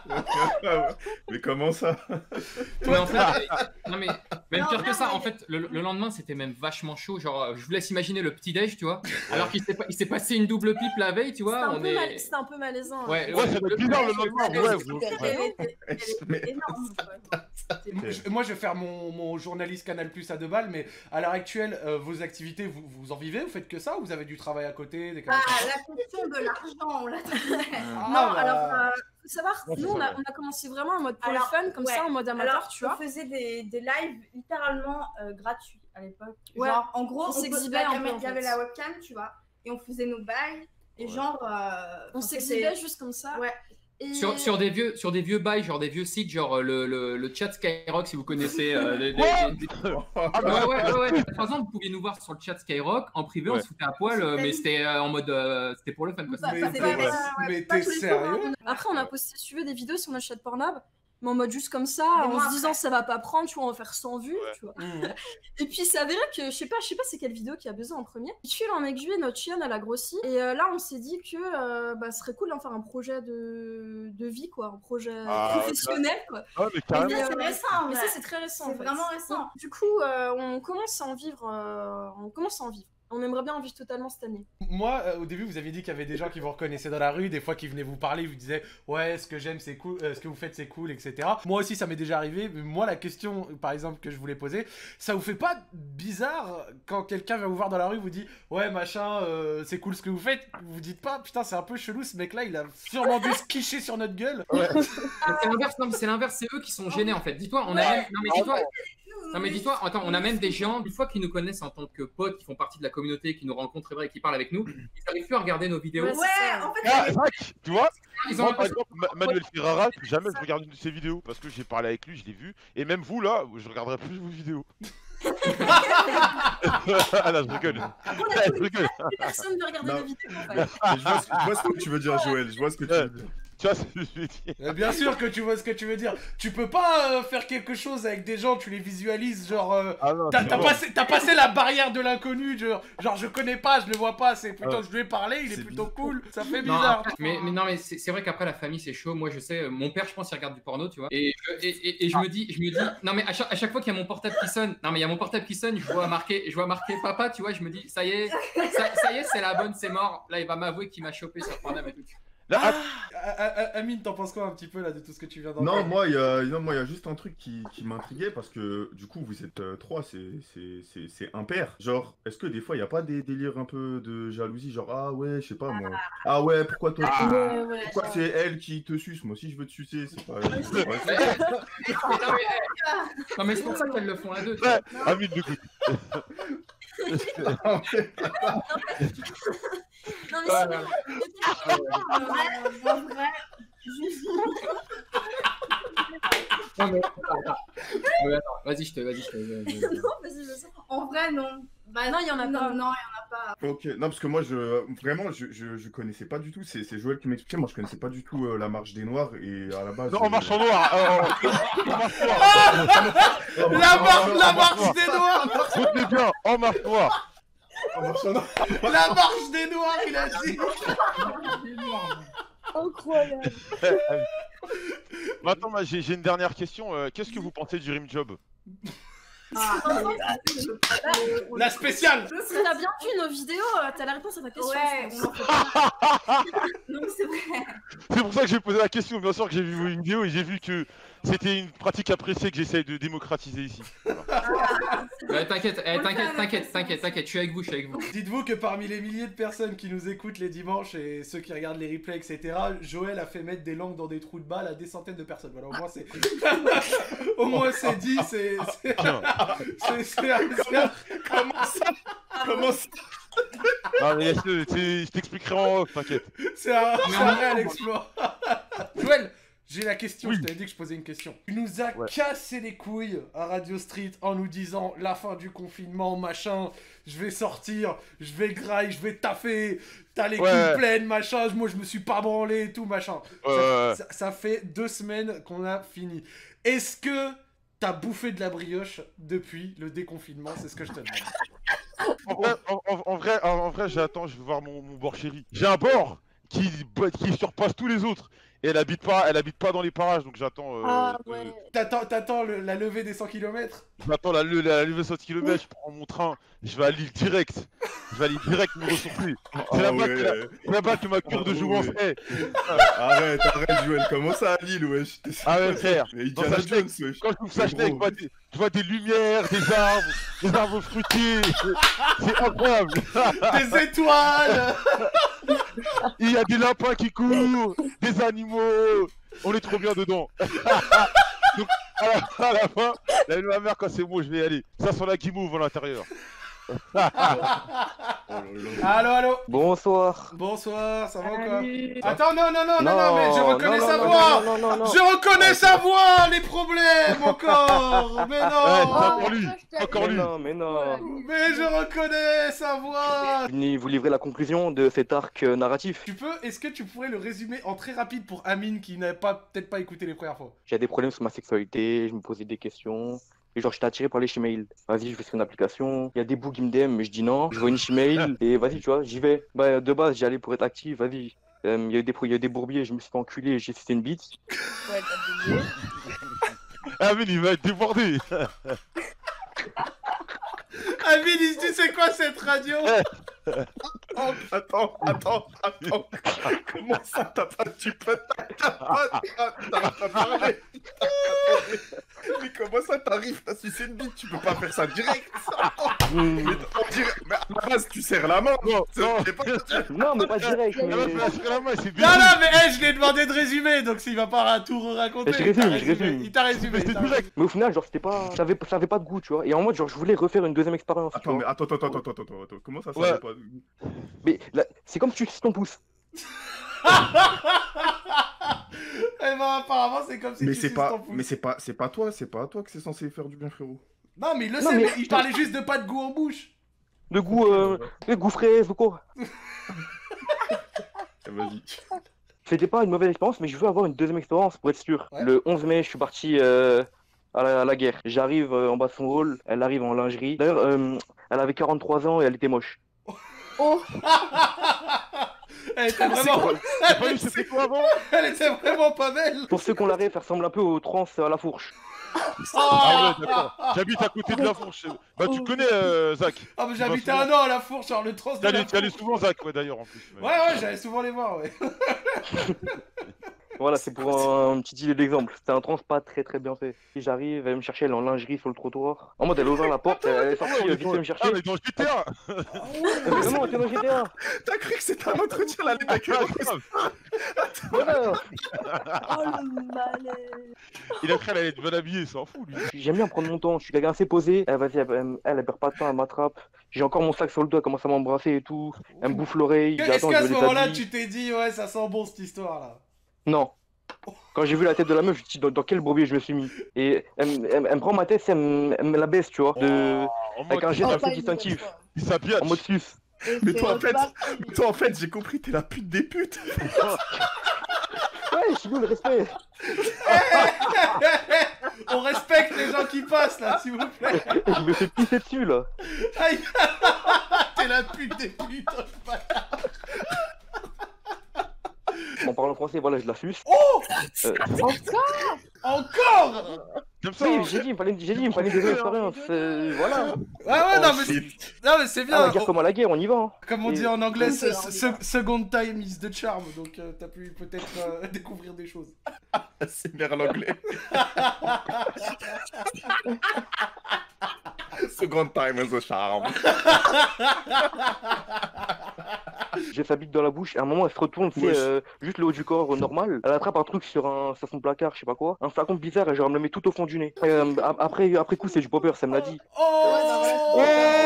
wesh. Mais comment ça? Mais en fait, euh, non mais même Non, pire non, que ça, mais- en fait, le, le lendemain c'était même vachement chaud. Genre, euh, je vous laisse imaginer le petit déj, tu vois. Alors qu'il s'est pas- il s'est passé une double pipe la veille, tu C'était vois. un, On peu est. mal- c'était un peu malaisant. Ouais, Ouais, ça doit être bizarre le lendemain. Ouais, Ouais, c'est vous- super ouais. Elle était, elle Mais- était énorme, quoi. Moi, je- Moi, je vais faire mon, mon journaliste Canal Plus à deux balles, mais à l'heure actuelle, euh, vos activités, vous, vous en vivez? Vous faites que ça ou vous avez du travail à côté des Ah, conversations la question de l'argent, on l'a Ah, Non, bah. alors, euh, faut savoir, Ouais, c'est nous on ça, a, ouais. on a commencé vraiment en mode pour Alors, le fun, comme ouais. ça, en mode amateur, Alors, tu vois. on faisait des, des lives littéralement euh, gratuits à l'époque. Ouais. Genre, en gros, On on s'exhibait peut- la un peu, caméra- en il y avait fait. la webcam, tu vois, et on faisait nos bails, et Ouais. genre... euh, On enfin, s'exhibait c'était- juste comme ça. Ouais. Et... Sur, sur des vieux sur des vieux bails, genre des vieux sites, genre euh, le, le, le chat Skyrock, si vous connaissez. euh, les- les- Ouais. les- Ah, Ouais, bah, ouais, ouais, ouais. Par exemple, vous pouviez nous voir sur le chat Skyrock en privé, on Ouais. se foutait à poil, euh, mais c'était euh, en mode. euh, c'était pour le fun, quoi. Bah, Mais ça, t'es c'est pas- mais ouais, t'es pas tous les jours, sérieux? hein. Après, on a posté, si tu veux, des vidéos sur notre chat Pornhub, mais en mode juste comme ça, Des en mois se disant après. ça va pas prendre, tu vois, on va faire cent vues, Ouais. tu vois. Mmh. Et puis c'est avéré que, je sais pas, je sais pas c'est quelle vidéo qui a besoin en premier. Et puis en aiguille, notre chienne, elle a grossi. Et euh, là, on s'est dit que euh, bah, ce serait cool d'en faire un projet de, de vie, quoi, un projet Ah, professionnel, quoi. Ah, mais Mais carrément. ça, euh, c'est récent, en Mais vrai. ça, c'est très récent. C'est en fait. vraiment récent. Donc, du coup, euh, on commence à en vivre. euh, on commence à en vivre. On aimerait bien en vivre totalement cette année. Moi, euh, au début, vous aviez dit qu'il y avait des gens qui vous reconnaissaient dans la rue, des fois qui venaient vous parler, ils vous disaient ouais, ce que j'aime, c'est cool, euh, ce que vous faites, c'est cool, et cetera. Moi aussi, ça m'est déjà arrivé. Mais moi, la question, par exemple, que je voulais poser, ça vous fait pas bizarre quand quelqu'un vient vous voir dans la rue, vous dit ouais, machin, euh, c'est cool ce que vous faites, vous dites pas putain, c'est un peu chelou ce mec-là, il a sûrement dû se quicher sur notre gueule. C'est l'inverse, non, mais c'est l'inverse, c'est eux qui sont gênés en fait. Dis-toi, on a même. Non, mais dis-toi, Nous, Non mais dis-toi, attends, on a même des gens, une fois qu'ils nous connaissent en tant que potes, qui font partie de la communauté, qui nous rencontrent, c'est vrai, et qui parlent avec nous, ils n'arrivent plus à regarder nos vidéos. Ouais, en fait, Ah, Zach, tu vois, Ils ont moi, par exemple, Ma- Manuel Ferrara, plus jamais je regarde une de ses vidéos parce que j'ai parlé avec lui, je l'ai vu, et même vous là, je regarderai plus vos vidéos. Ah là, je rigole. Je rigole. Plus personne ne regarder Non. nos vidéos en fait. Mais je vois, ce, je vois ce que tu veux dire, Joël. Je vois ce que tu veux dire. Tu vois ce que je veux dire? Euh, Bien sûr que tu vois ce que tu veux dire. Tu peux pas euh, faire quelque chose avec des gens, tu les visualises, genre. euh, Ah non, T'as c'est t'as bon. passé, t'as passé la barrière de l'inconnu, genre, genre je connais pas, je le vois pas, c'est plutôt Ah. je lui ai parlé, il est, C'est plutôt bizarre. cool, ça fait Non, bizarre. après- mais, mais non, mais c'est c'est vrai qu'après la famille c'est chaud. Moi je sais, euh, mon père je pense il regarde du porno, tu vois. Et, je- et, et, et je me dis, je me dis, non mais à chaque, à chaque fois qu'il y a mon portable qui sonne, non mais il y a mon portable qui sonne, je vois marqué, je vois marqué papa, tu vois, je me dis, ça y est, ça, ça y est, c'est la bonne, c'est mort. Là il va m'avouer qu'il m'a chopé sur Pornhub et tout. Là, Ah, att- Ah, ah, ah, Amine, t'en penses quoi un petit peu là de tout ce que tu viens d'entendre? Non, moi, il y a, non, moi, il y a juste un truc qui, qui m'intriguait parce que du coup, vous êtes euh, trois, c'est, c'est, c'est, c'est impair. Genre, est-ce que des fois, il n'y a pas des délires un peu de jalousie? Genre, ah ouais, je sais pas moi. Ah ouais, pourquoi toi tu- Ouais, ouais, Pourquoi genre- c'est elle qui te suce? Moi aussi, je veux te sucer. C'est pas. c'est pas- Mais- non, mais, eh, non, mais c'est pour ça qu'elles le font à deux. tu vois. ouais, Amine, du coup. Non mais Ouais, c'est ouais. en vrai, en vrai, juste. Non, mais attends, attends. Ouais, attends, vas-y, je te, vas-y, je te. vas-y, vas-y. non, vas-y, vas-y. En vrai, non. Bah Non, il y en a non, pas. Non, il y en a pas. Ok, non, parce que moi, je, vraiment, je, je, je connaissais pas du tout. C'est, c'est Joël qui m'expliquait. Moi, je connaissais pas du tout euh, la marche des Noirs et à la base. Non, on euh, marche en noir. euh, On marche noir. oh, La marche- marche, oh, la marche- marche des noirs! Retenez bien, en marche noir. oh, marche en noir. La marche des noirs, il a dit! Incroyable. Maintenant, moi, j'ai j'ai une dernière question. euh, Qu'est-ce que vous pensez du Rim Job? La spéciale! Si t'as bien vu nos vidéos, euh, t'as la réponse à ta question. Ouais, je pense. Donc c'est vrai. C'est pour ça que j'ai posé la question. Bien sûr que j'ai vu vos vidéos et j'ai vu que c'était une pratique appréciée que j'essaye de démocratiser ici. Ouais, t'inquiète, eh, t'inquiète, t'inquiète, t'inquiète, t'inquiète, je suis avec vous, je suis avec vous. Dites-vous que parmi les milliers de personnes qui nous écoutent les dimanches et ceux qui regardent les replays, et cetera, Joël a fait mettre des langues dans des trous de balles à des centaines de personnes. Voilà, au moins c'est. Au moins c'est dit, c'est. C'est. C'est. c'est- Comment ça? Comment ça? Ah, mais c'est- c'est- je t'expliquerai en off, t'inquiète. C'est un, Mais c'est un on- réel exploit. Joël, j'ai la question, Oui. je t'avais dit que je posais une question. Tu nous as Ouais. cassé les couilles à Radio Street en nous disant la fin du confinement, machin, je vais sortir, je vais grailler, je vais taffer, t'as les Ouais. couilles pleines, machin, moi je me suis pas branlé et tout, machin. Ça- Ouais. ça, ça fait deux semaines qu'on a fini. Est-ce que t'as bouffé de la brioche depuis le déconfinement? C'est ce que je te demande. En vrai, en, en- en vrai, en, en vrai, j'attends, je vais voir mon, mon bord chéri. J'ai un bord qui, qui surpasse tous les autres. Et elle habite pas, elle habite pas dans les parages, donc j'attends. Euh, Ah euh, ouais. T'attends, t'attends le- la levée des cent kilomètres? j'attends la, le- la levée cent kilomètres, je prends mon train, je vais à Lille direct. Je vais aller direct me ressourcer. C'est Ah là-bas ouais. que, la- c'est là-bas que ma cure Ah de jouvence ouais. est. Arrête, arrête, Joël. Comment ça à Lille, wesh? T'es- Ah ouais, frère. Mais Dans Indiana sa Jones, wesh. Quand je trouve ça, je Mais gros. vois des, je vois des lumières, des arbres, des arbres fruitiers. C'est incroyable. Des étoiles! Il y a des lapins qui courent, des animaux. On est trop bien dedans. Donc, à la, à la fin, la ma mère, quand c'est bon, je vais y aller. Ça sent la guimauve à l'intérieur. Oh là là. Allô, allô? Bonsoir. Bonsoir, ça va ou quoi? Salut. Attends, non, non, non, non, non, mais je reconnais non, sa non, voix! Non, non, non, non. Je reconnais sa voix, les problèmes encore! Mais Ouais, non! c'est encore lui. Encore Mais lui. non, mais non. Mais je reconnais sa voix! Venez vous livrer la conclusion de cet arc euh, narratif. Tu peux, est-ce que tu pourrais le résumer en très rapide pour Amine qui n'a pas peut-être pas écouté les premières fois? J'ai des problèmes sur ma sexualité, je me posais des questions. Et genre, j'étais attiré par les Gmail. Vas-y, je vais sur une application. Il y a des bouts qui me D M, mais je dis non. Je vois une Gmail et vas-y, tu vois, j'y vais. Bah, de base, j'y allais pour être actif, vas-y. Euh, Il y a eu des, il y a eu des bourbiers, je me suis fait enculer, j'ai cité une bite. Ouais, t'as oublié. Ah, mais il va être débordé. Amine, il se dit c'est quoi cette radio? Oh, attends, attends, attends. Comment ça t'as pas, tu peux, t'as pas, t'as t'as pas parlé. Mais comment ça t'arrives, t'as sucé une bite, tu peux pas faire ça direct. Mais on dirait, mais à la base, tu serres la main. Non, non, c'est pas... Non, mais pas direct. Elle va Mais... faire serrer la main, c'est Non, bien. non, mais hey, je lui ai demandé de résumer, donc s'il va pas tout raconter. Je il t'a résume, je résumé, résume. Il t'a résumé. il t'a résumé. mais au final, genre, c'était pas. Ça avait... ça avait pas de goût, tu vois. Et en mode, genre, je voulais refaire une deuxième expérience. tu Attends, mais vois. attends, attends, attends, attends, attends, attends, comment ça, ça Ouais. va pas... Mais là, c'est comme si tu suces ton pouce. Eh ben, apparemment, c'est comme si Mais tu c'est suces pas, ton pouce. mais c'est pas, c'est pas toi, c'est pas à toi que c'est censé faire du bien, frérot. Non, mais il le Non, sait, mais- mais il parlait juste de pas de goût en bouche. De goût, euh... de goût fraise ou quoi. Eh, Vas-y. C'était pas une mauvaise expérience, mais je veux avoir une deuxième expérience pour être sûr. Ouais. Le onze mai, je suis parti euh, à, la, à la guerre. J'arrive euh, en bas de son hall, elle arrive en lingerie. D'ailleurs, euh, elle avait quarante-trois ans et elle était moche. Oh, Elle était C'est vraiment... quoi T'as pas vu c'était quoi avant? Elle était vraiment pas belle. Pour ceux qu'on la rêve, elle ressemble un peu aux trans à la fourche. Ah ouais, d'accord. J'habite à côté de la fourche. Bah, tu connais, euh, Zach. Ah, mais j'habitais souvent. un an à la fourche, genre le trans de Tu allais, la tu allais fourche. souvent, Zach, ouais, d'ailleurs, en plus. Ouais, ouais, j'allais souvent les voir, ouais. Voilà, c'est pour un, un petit idée d'exemple. C'était un trans pas très très bien fait. Et j'arrive, elle me chercher, elle est en lingerie sur le trottoir. En mode, elle a ouvert la porte, elle est Ah sortie, ouais, euh, vite fait me Ah, chercher. mais dans G T A. Euh, Vraiment, on était dans G T A. T'as cru que c'était un entretien, là, les Ah, mecs. grave. Voilà. oh le malaise. Il a cru qu'elle allait être bien habillée, il s'en fout, lui. J'aime bien prendre mon temps, je suis quelqu'un assez posé. Elle, vas-y, elle, elle, elle, elle perd pas de temps, elle m'attrape. J'ai encore mon sac sur le dos, elle commence à m'embrasser et tout. Elle me bouffe l'oreille. Est-ce J'attends, qu'à je ce veux moment-là, l'établir. tu t'es dit, ouais, ça sent bon cette histoire-là? Non. Quand j'ai vu la tête de la meuf, je me suis dit dans, dans quel bourbier je me suis mis. Et elle, me- elle, me- elle me prend ma tête, elle me, elle me la baisse, tu vois. De... En Avec un mode, geste Oh, un peu pas une distinctif. fois. il s'habille. En mode sus. Et Mais c'est toi, en fait, reparti. mais toi, en fait, j'ai compris, t'es la pute des putes. Ouais, je suis où le respect. On respecte les gens qui passent, là, s'il vous plaît. Et je me fais pisser dessus, là. Aïe. T'es la pute des putes. oh, le bâtard. En parlant français, voilà, je la suce. Oh, Euh, encore. Comme ça, oui, hein. j'ai dit, il me fallait, j'ai dit, il me fallait des expériences. Euh, voilà. Ouais, ouais, non, Oh, mais, shit. non, mais c'est Ah, bien. la guerre comme à la guerre, on y va. Hein. Comme on Et- dit en anglais, Oui, se- on y se- va. second time is the charm, donc euh, t'as pu peut-être euh, découvrir des choses. C'est vers l'anglais. Second time is a charm. J'ai sa bite dans la bouche, et à un moment elle se retourne, c'est Wesh. euh, juste le haut du corps euh, normal. Elle attrape un truc sur, un, sur son placard, je sais pas quoi. Un flacon bizarre, et genre elle me le met tout au fond du nez. Euh, a- après, après coup, c'est du popper, ça me l'a dit. Oh, Ouais, non, Oh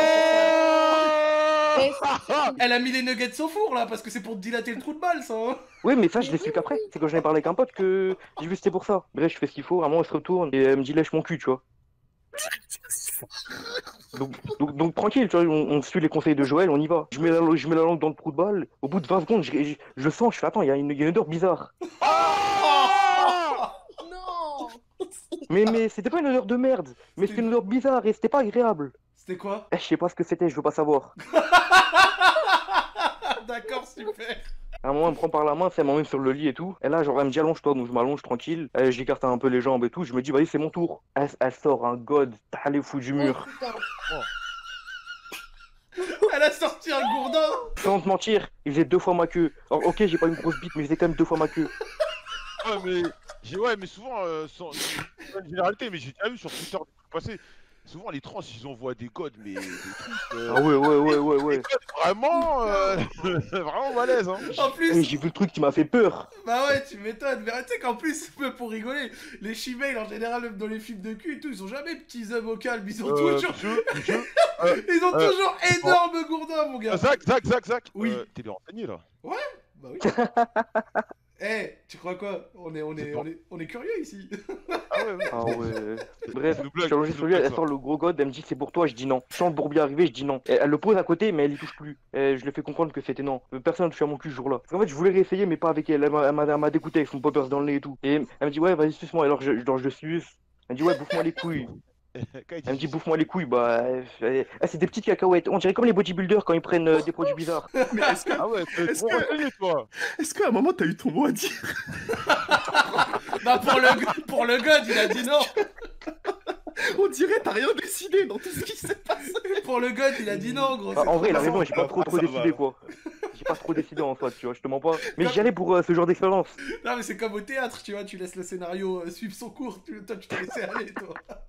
Et ça- Elle a mis les nuggets au four là, parce que c'est pour te dilater le trou de balle ça. hein. Oui, mais ça, je l'ai su qu'après. C'est quand j'en ai parlé avec un pote que j'ai vu c'était pour ça. Bref, je fais ce qu'il faut. À un moment, elle se retourne et elle me dit lèche mon cul, tu vois. Donc, donc, donc, tranquille, tu vois, on, on suit les conseils de Joël, on y va. Je mets la, je mets la langue dans le trou de balle. Au bout de vingt secondes, je, je, je sens, je fais attends, il y, a une- il y a une odeur bizarre. Non. Mais, mais c'était pas une odeur de merde, mais c'était une odeur bizarre et c'était pas agréable. C'était quoi? Eh, je sais pas ce que c'était, je veux pas savoir. D'accord, super. À un moment, elle me prend par la main, elle m'emmène sur le lit et tout. Et là, genre, elle me dit allonge-toi, donc je m'allonge tranquille. Et j'écarte un peu les jambes et tout. Je me dis, vas-y, c'est mon tour. Elle, elle sort un god, t'as les fous du mur. Putain. Elle a sorti un gourdin. Sans te mentir, il faisait deux fois ma queue. Alors, ok, j'ai pas une grosse bite, mais il faisait quand même deux fois ma queue. Ouais, mais, j'ai- ouais, mais souvent, euh, sans, c'est pas une généralité, mais j'ai déjà vu sur Twitter des trucs passés. Souvent, les trans, ils envoient des codes, mais des trucs. euh, Ah ouais, ouais, ouais, ouais, des ouais. codes vraiment, euh, vraiment malaise, hein. En Et plus, j'ai vu le truc qui m'a fait peur. bah ouais, tu m'étonnes. Mais tu sais qu'en plus, peu pour rigoler, les shemales en général, même dans les films de cul et tout, ils ont jamais petits œufs vocaux, ils ont Euh, toujours, monsieur, monsieur, ils ont euh, toujours énorme gourdin, mon gars. euh, Zach, Zach, Zach, Zach. Oui. Euh, T'es bien renseigné là. Bah oui. Eh, tu crois quoi? On est, on est, on est, on est curieux ici. Ah ouais, ouais. Ah ouais. Bref, C'est une je blague, suis allongé c'est sur une lui, elle blague, sort le gros god, elle me dit c'est pour toi, je dis non. Je sens le bourbier arriver, je dis non. Et elle le pose à côté, mais elle y touche plus. Et je lui fais comprendre que c'était non. Personne ne touche à mon cul ce jour-là. Parce qu'en fait, je voulais réessayer, mais pas avec elle. Elle m'a- elle m'a elle m'a dégoûté avec son poppers dans le nez et tout. Et elle me dit ouais, vas-y, suce-moi. Alors je, genre, je le suce. Elle me dit ouais, bouffe-moi les couilles. Quand il Elle me dit bouffe-moi les couilles, bah. euh, ah, c'est des petites cacahuètes. On dirait comme les bodybuilders quand ils prennent euh, des produits bizarres. Mais est-ce que, Ah ouais, t'es Est-ce trop que- renseigné, toi. est-ce qu'à un moment t'as eu ton mot à dire? Bah pour le, pour le god, il a dit non. On dirait t'as rien décidé dans tout ce qui s'est passé. Pour le god, il a dit non, gros. Ah, c'est en vrai, il a trop raison, j'ai pas trop trop Ça va. décidé quoi. J'ai pas trop décidé en soi, tu vois, je te mens pas. Mais j'y allais pour euh, ce genre d'expérience. Non mais c'est comme au théâtre, tu vois, tu laisses le scénario euh, suivre son cours, tu- toi tu t'es laissé aller toi.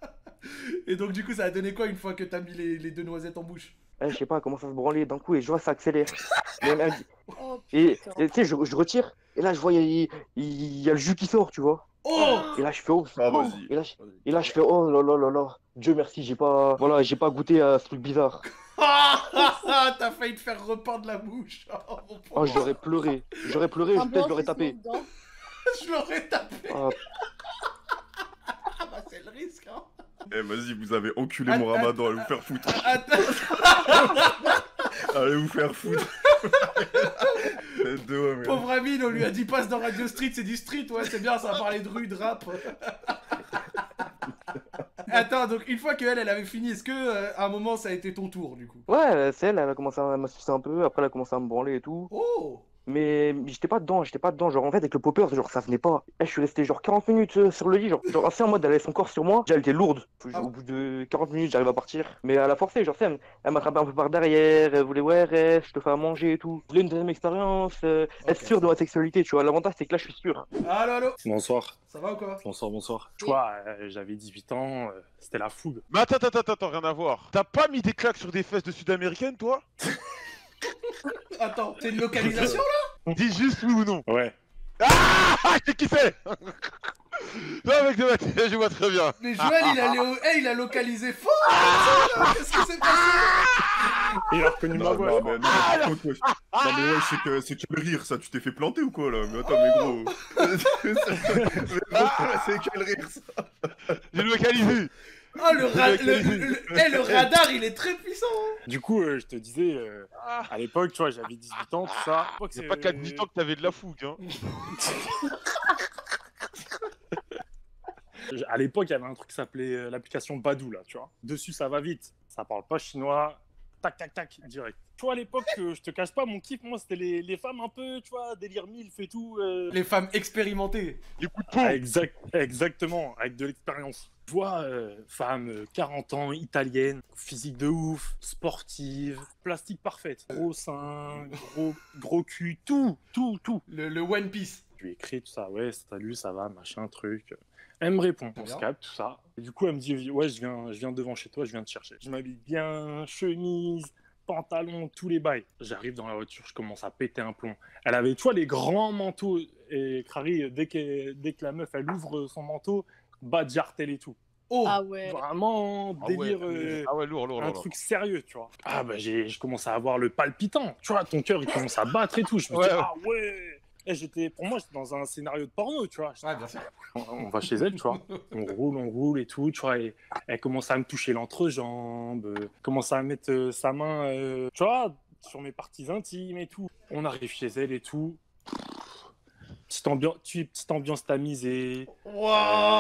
Et donc, du coup, ça a donné quoi une fois que t'as mis les, les deux noisettes en bouche? Eh, je sais pas, elle commence à se branler d'un coup et je vois ça accélère. Et, elle- Oh, et putain. et tu sais, je, je retire et là je vois, il y, a- il y a le jus qui sort, tu vois. Oh Et là je fais oh, Ah, oh. vas-y. Et là, je, et là je fais oh là là là là. Dieu merci, j'ai pas, voilà, j'ai pas goûté à ce truc bizarre. Ah, ah, ah, t'as failli te faire repeindre la bouche. Oh, mon Oh, pauvre. j'aurais pleuré, j'aurais pleuré, Un peut-être je l'aurais blanchissement tapé. dedans. Je l'aurais tapé. Ah, Ah bah, c'est le risque, hein. Eh, vas-y, vous avez enculé Ah, mon ah, ramadan, allez vous faire foutre. Attends, Allez vous faire foutre. Tête de homme, gars. pauvre Amine, on lui a dit passe dans Radio Street, c'est du street, ouais, c'est bien, ça va parler de rue, de rap. Attends, donc une fois qu'elle, elle avait fini, est-ce que euh, à un moment ça a été ton tour du coup? ouais, c'est elle, elle a commencé à m'assister un peu, après elle a commencé à me branler et tout. Oh! Mais mais j'étais pas dedans, j'étais pas dedans. Genre, en fait, avec le popper, genre, ça venait pas. Eh, je suis resté genre quarante minutes euh, sur le lit, genre, genre assez en mode, elle avait son corps sur moi. Déjà, elle était lourde. Ah. Au bout de quarante minutes, j'arrive à partir. Mais elle a forcé, genre, elle, elle m'attrapait un peu par derrière, elle voulait, ouais, reste, je te fais à manger et tout. Je voulais une deuxième expérience, euh, être Ok. sûr de ma sexualité, tu vois. L'avantage, c'est que là, je suis sûr. Allô, allô? Bonsoir, Ça va ou quoi? bonsoir, bonsoir. Tu vois, euh, j'avais dix-huit ans, euh, c'était la fougue. Mais attends, attends, attends, attends, rien à voir. T'as pas mis des claques sur des fesses de sud-américaine, toi? Attends, c'est une localisation là? Dis juste oui ou non. Ouais. Ah, je sais qui c'est. Non, mec de ma tête, je vois très bien. Mais Joël, il a, léo- eh, il a localisé fort comme ça, là. Qu'est-ce qui s'est passé? Il a reconnu ma Non, voix. non, mais, non, mais par contre, wesh. Non, mais ouais, c'est que, c'est quel rire ça? Tu t'es fait planter ou quoi là? Mais attends, mais gros. Mais gros, c'est quel rire ça? J'ai localisé. Oh, le, ra- le, le, le- eh, le radar, il est très puissant. hein. Du coup, euh, je te disais, euh, à l'époque, tu vois, j'avais dix-huit ans, tout ça. C'est pas qu'à dix-huit ans que t'avais de la fougue, hein. À l'époque, il y avait un truc qui s'appelait euh, l'application Badoo, là, tu vois. Dessus, ça va vite. Ça parle pas chinois. Tac, tac, tac, direct. Tu vois, à l'époque, euh, je te cache pas, mon kiff, moi, c'était les, les femmes un peu, tu vois, délire milf et tout. euh. Les femmes expérimentées. Les coups de peau. Ah, exact, exactement, avec de l'expérience. Je vois, euh, femme, euh, quarante ans, italienne, physique de ouf, sportive, plastique parfaite, gros sein, gros, gros cul, tout, tout, tout. Le, le One Piece. Je lui écris tout ça, ouais, salut, ça va, machin, truc. Elle me répond, on Bien. se capte, tout ça. Et du coup, elle me dit, ouais, je viens, je viens devant chez toi, je viens te chercher. Je m'habille bien, chemise, pantalon, tous les bails. J'arrive dans la voiture, je commence à péter un plomb. Elle avait, tu vois, les grands manteaux. Et Crary, dès que, dès que la meuf, elle ouvre son manteau, bas de jartel et tout. Oh! Ah ouais. Vraiment, Ah ouais, délire, euh, ah ouais, lourd, lourd, un lourd. truc sérieux, tu vois. Ah bah, j'ai, je commence à avoir le palpitant. Tu vois, ton cœur, il commence à battre et tout. Je me Ouais, dis, ouais. ah ouais. Et j'étais, pour moi, j'étais dans un scénario de porno, tu vois. Ouais, bien sûr. On, on va chez elle, tu vois. On roule, on roule et tout, tu vois. Et elle commence à me toucher l'entrejambe, euh, commence à mettre euh, sa main, euh, tu vois, sur mes parties intimes et tout. On arrive chez elle et tout. Petite ambiance, tu petite ambiance tamisée. Waouh!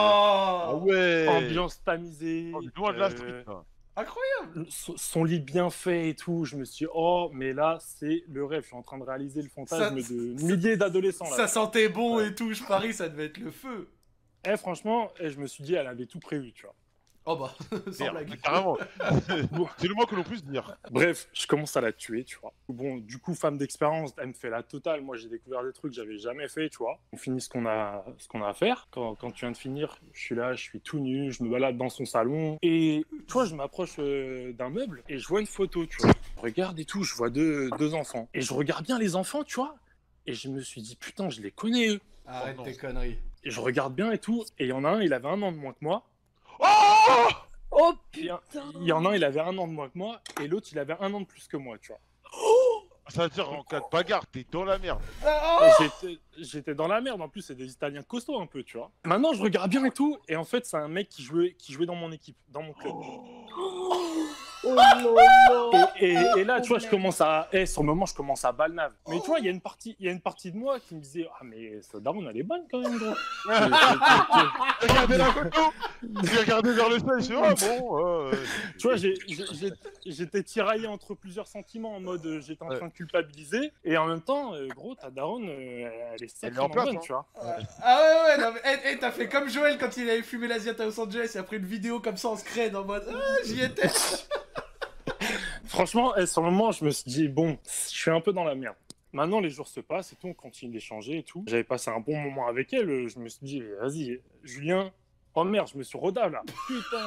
Ah ouais. Ambiance tamisée. Oh, loin de la euh, street, là. Incroyable! son, son lit bien fait et tout. Je me suis dit, oh, mais là, c'est le rêve. Je suis en train de réaliser le fantasme Ça- de milliers d'adolescents. là. Ça sentait bon et tout, je parie, ça devait être le feu. Eh, franchement, eh, je me suis dit, elle avait tout prévu, tu vois. Oh bah, sans Merde, blague. carrément. C'est le moins que l'on puisse dire. Bref, je commence à la tuer, tu vois. Bon, du coup, femme d'expérience, elle me fait la totale. Moi, j'ai découvert des trucs que j'avais jamais fait, tu vois. On finit ce qu'on a, ce qu'on a à faire. Quand, quand tu viens de finir, je suis là, je suis tout nu, je me balade dans son salon. Et, tu vois, je m'approche euh, d'un meuble et je vois une photo, tu vois. Je regarde et tout, je vois deux, deux enfants. Et je regarde bien les enfants, tu vois. Et je me suis dit, putain, je les connais, eux. Arrête Oh non. tes conneries. Et je regarde bien et tout. Et il y en a un, il avait un an de moins que moi. Oh Oh Il y, a- putain. il y en a un, il avait un an de moins que moi. Et l'autre, il avait un an de plus que moi, tu vois. Ça veut dire en cas de bagarre, t'es dans la merde. Ah, Et oh J'étais, j'étais dans la merde, en plus c'est des Italiens costauds un peu, tu vois. Maintenant je regarde bien et tout, et en fait c'est un mec qui jouait, qui jouait dans mon équipe, dans mon club. Oh non, non. Et, et, et là tu vois je commence à, eh, sur le moment je commence à balnave. Mais tu vois il y a une partie, il y a une partie de moi qui me disait ah mais ça daron elle est bonne quand même gros. Regardez la photo. J'ai regardé vers le ciel, je suis ah bon. euh, Tu vois j'ai, j'ai- j'ai- j'étais tiraillé entre plusieurs sentiments en mode euh, j'étais en train de culpabiliser et en même temps euh, gros ta daronne euh, elle est Elle est en sacrément place, bonne, hein. tu vois. Ah ouais, ouais, non, mais eh, eh, t'as fait comme Joël quand il avait fumé l'Asiate à Los Angeles, il a pris une vidéo comme ça en scred en mode ah, j'y étais. Franchement, eh, sur le moment, je me suis dit, bon, je suis un peu dans la merde. Maintenant, les jours se passent et tout, on continue d'échanger et tout. J'avais passé un bon moment avec elle. Je me suis dit, vas-y, Julien, Oh merde, je me suis rodave là. Putain.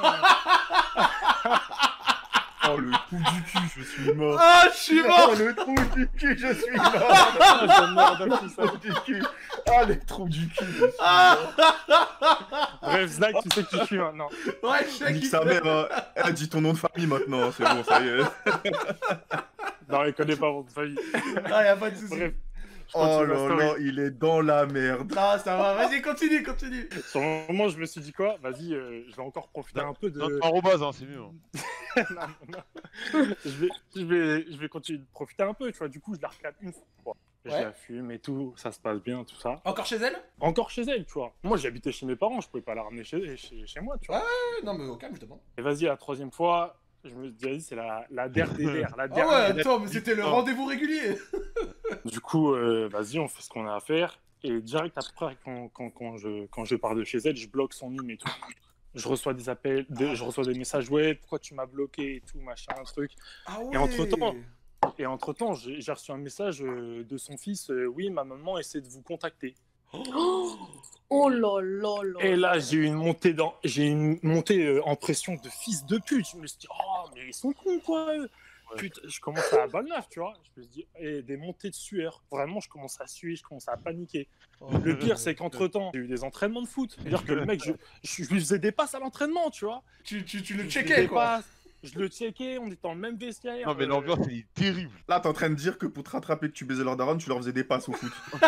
Oh, le trou du cul, je suis mort. Ah, je suis mort. Oh, le trou du cul, je suis mort. Le trou du cul. Ah, les trous du cul, je suis mort. Bref, Zach, tu sais qui je suis maintenant. Ouais, je sais Nique qui sa c'est. mère, hein. Elle dit ton nom de famille maintenant, c'est bon, ça y est. Non, il connaît pas mon nom de famille. Ah, y'a pas de soucis. Bref. je Oh continue ma là story. là, il est dans la merde. Non, ça va, vas-y, continue, continue. Sur le moment, je me suis dit quoi? Vas-y, euh, je vais encore profiter un peu de. Dans arrobase, hein, c'est mieux. hein. Non, non. je, vais, je, vais, je vais continuer de profiter un peu, tu vois. Du coup, je la recadre une fois. Je Ouais. la fume et tout, ça se passe bien, tout ça. Encore chez elle? Encore chez elle, tu vois. Moi, j'habitais chez mes parents, je pouvais pas la ramener chez, chez, chez moi, tu vois. Ouais, non, mais au calme, je demande. Et vas-y, la troisième fois, je me dis, vas-y, c'est la, la der des der, la Ah dernière. ouais, attends, mais c'était le Non. rendez-vous régulier. Du coup, euh, vas-y, on fait ce qu'on a à faire. Et direct après, quand, quand, quand, je, quand je pars de chez elle, je bloque son numéro et tout. Je reçois des appels, des- je reçois des messages, ouais, pourquoi tu m'as bloqué et tout, machin, un truc. Ah ouais. Et entre-temps, et entre-temps, j'ai j'ai reçu un message euh, de son fils, euh, oui, ma maman essaie de vous contacter. Oh là là là. Et là, j'ai eu une montée, dans, j'ai eu une montée euh, en pression de fils de pute. Je me suis dit, oh, mais ils sont cons, quoi. eux. Putain, je commence à bonne tu vois. Je me suis dit, et des montées de sueur. Vraiment, je commence à suer, je commence à paniquer. Le pire, c'est qu'entre-temps, j'ai eu des entraînements de foot. C'est-à-dire que le mec, je, je, je lui faisais des passes à l'entraînement, tu vois. Tu, tu, tu le Je faisais checkais, des quoi. passes, je le checkais, on était dans le même vestiaire. Non, mais euh, l'ambiance, elle est terrible. Là, t'es en train de dire que pour te rattraper que tu baisais leur daronne, tu leur faisais des passes au foot.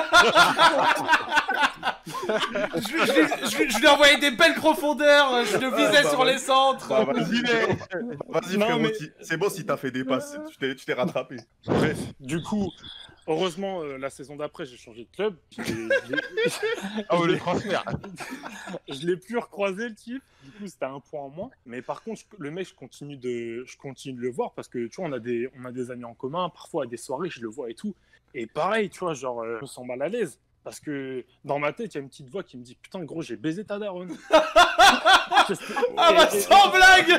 je, je, lui- je lui- je lui envoyais des belles profondeurs, je le visais Ah, bah, sur ouais. les centres. Bah, vas-y, frérot. Vas-y, Non, frérot, mais- si- c'est bon si t'as fait des passes, tu t'es- tu t'es rattrapé. Bref, du coup, heureusement, euh, la saison d'après, j'ai changé de club. Je l'ai- je l'ai- Ah je ouais, le l'ai- transfert. je l'ai plus recroisé, le type. Du coup, c'était un point en moins. Mais par contre, je- le mec, je continue de, je continue de le voir parce que tu vois, on a des, on a des amis en commun. Parfois, à des soirées, je le vois et tout. Et pareil, tu vois, genre, euh, je me sens mal à l'aise. Parce que dans ma tête, il y a une petite voix qui me dit putain, gros, j'ai baisé ta daronne. Ah bah, sans blague.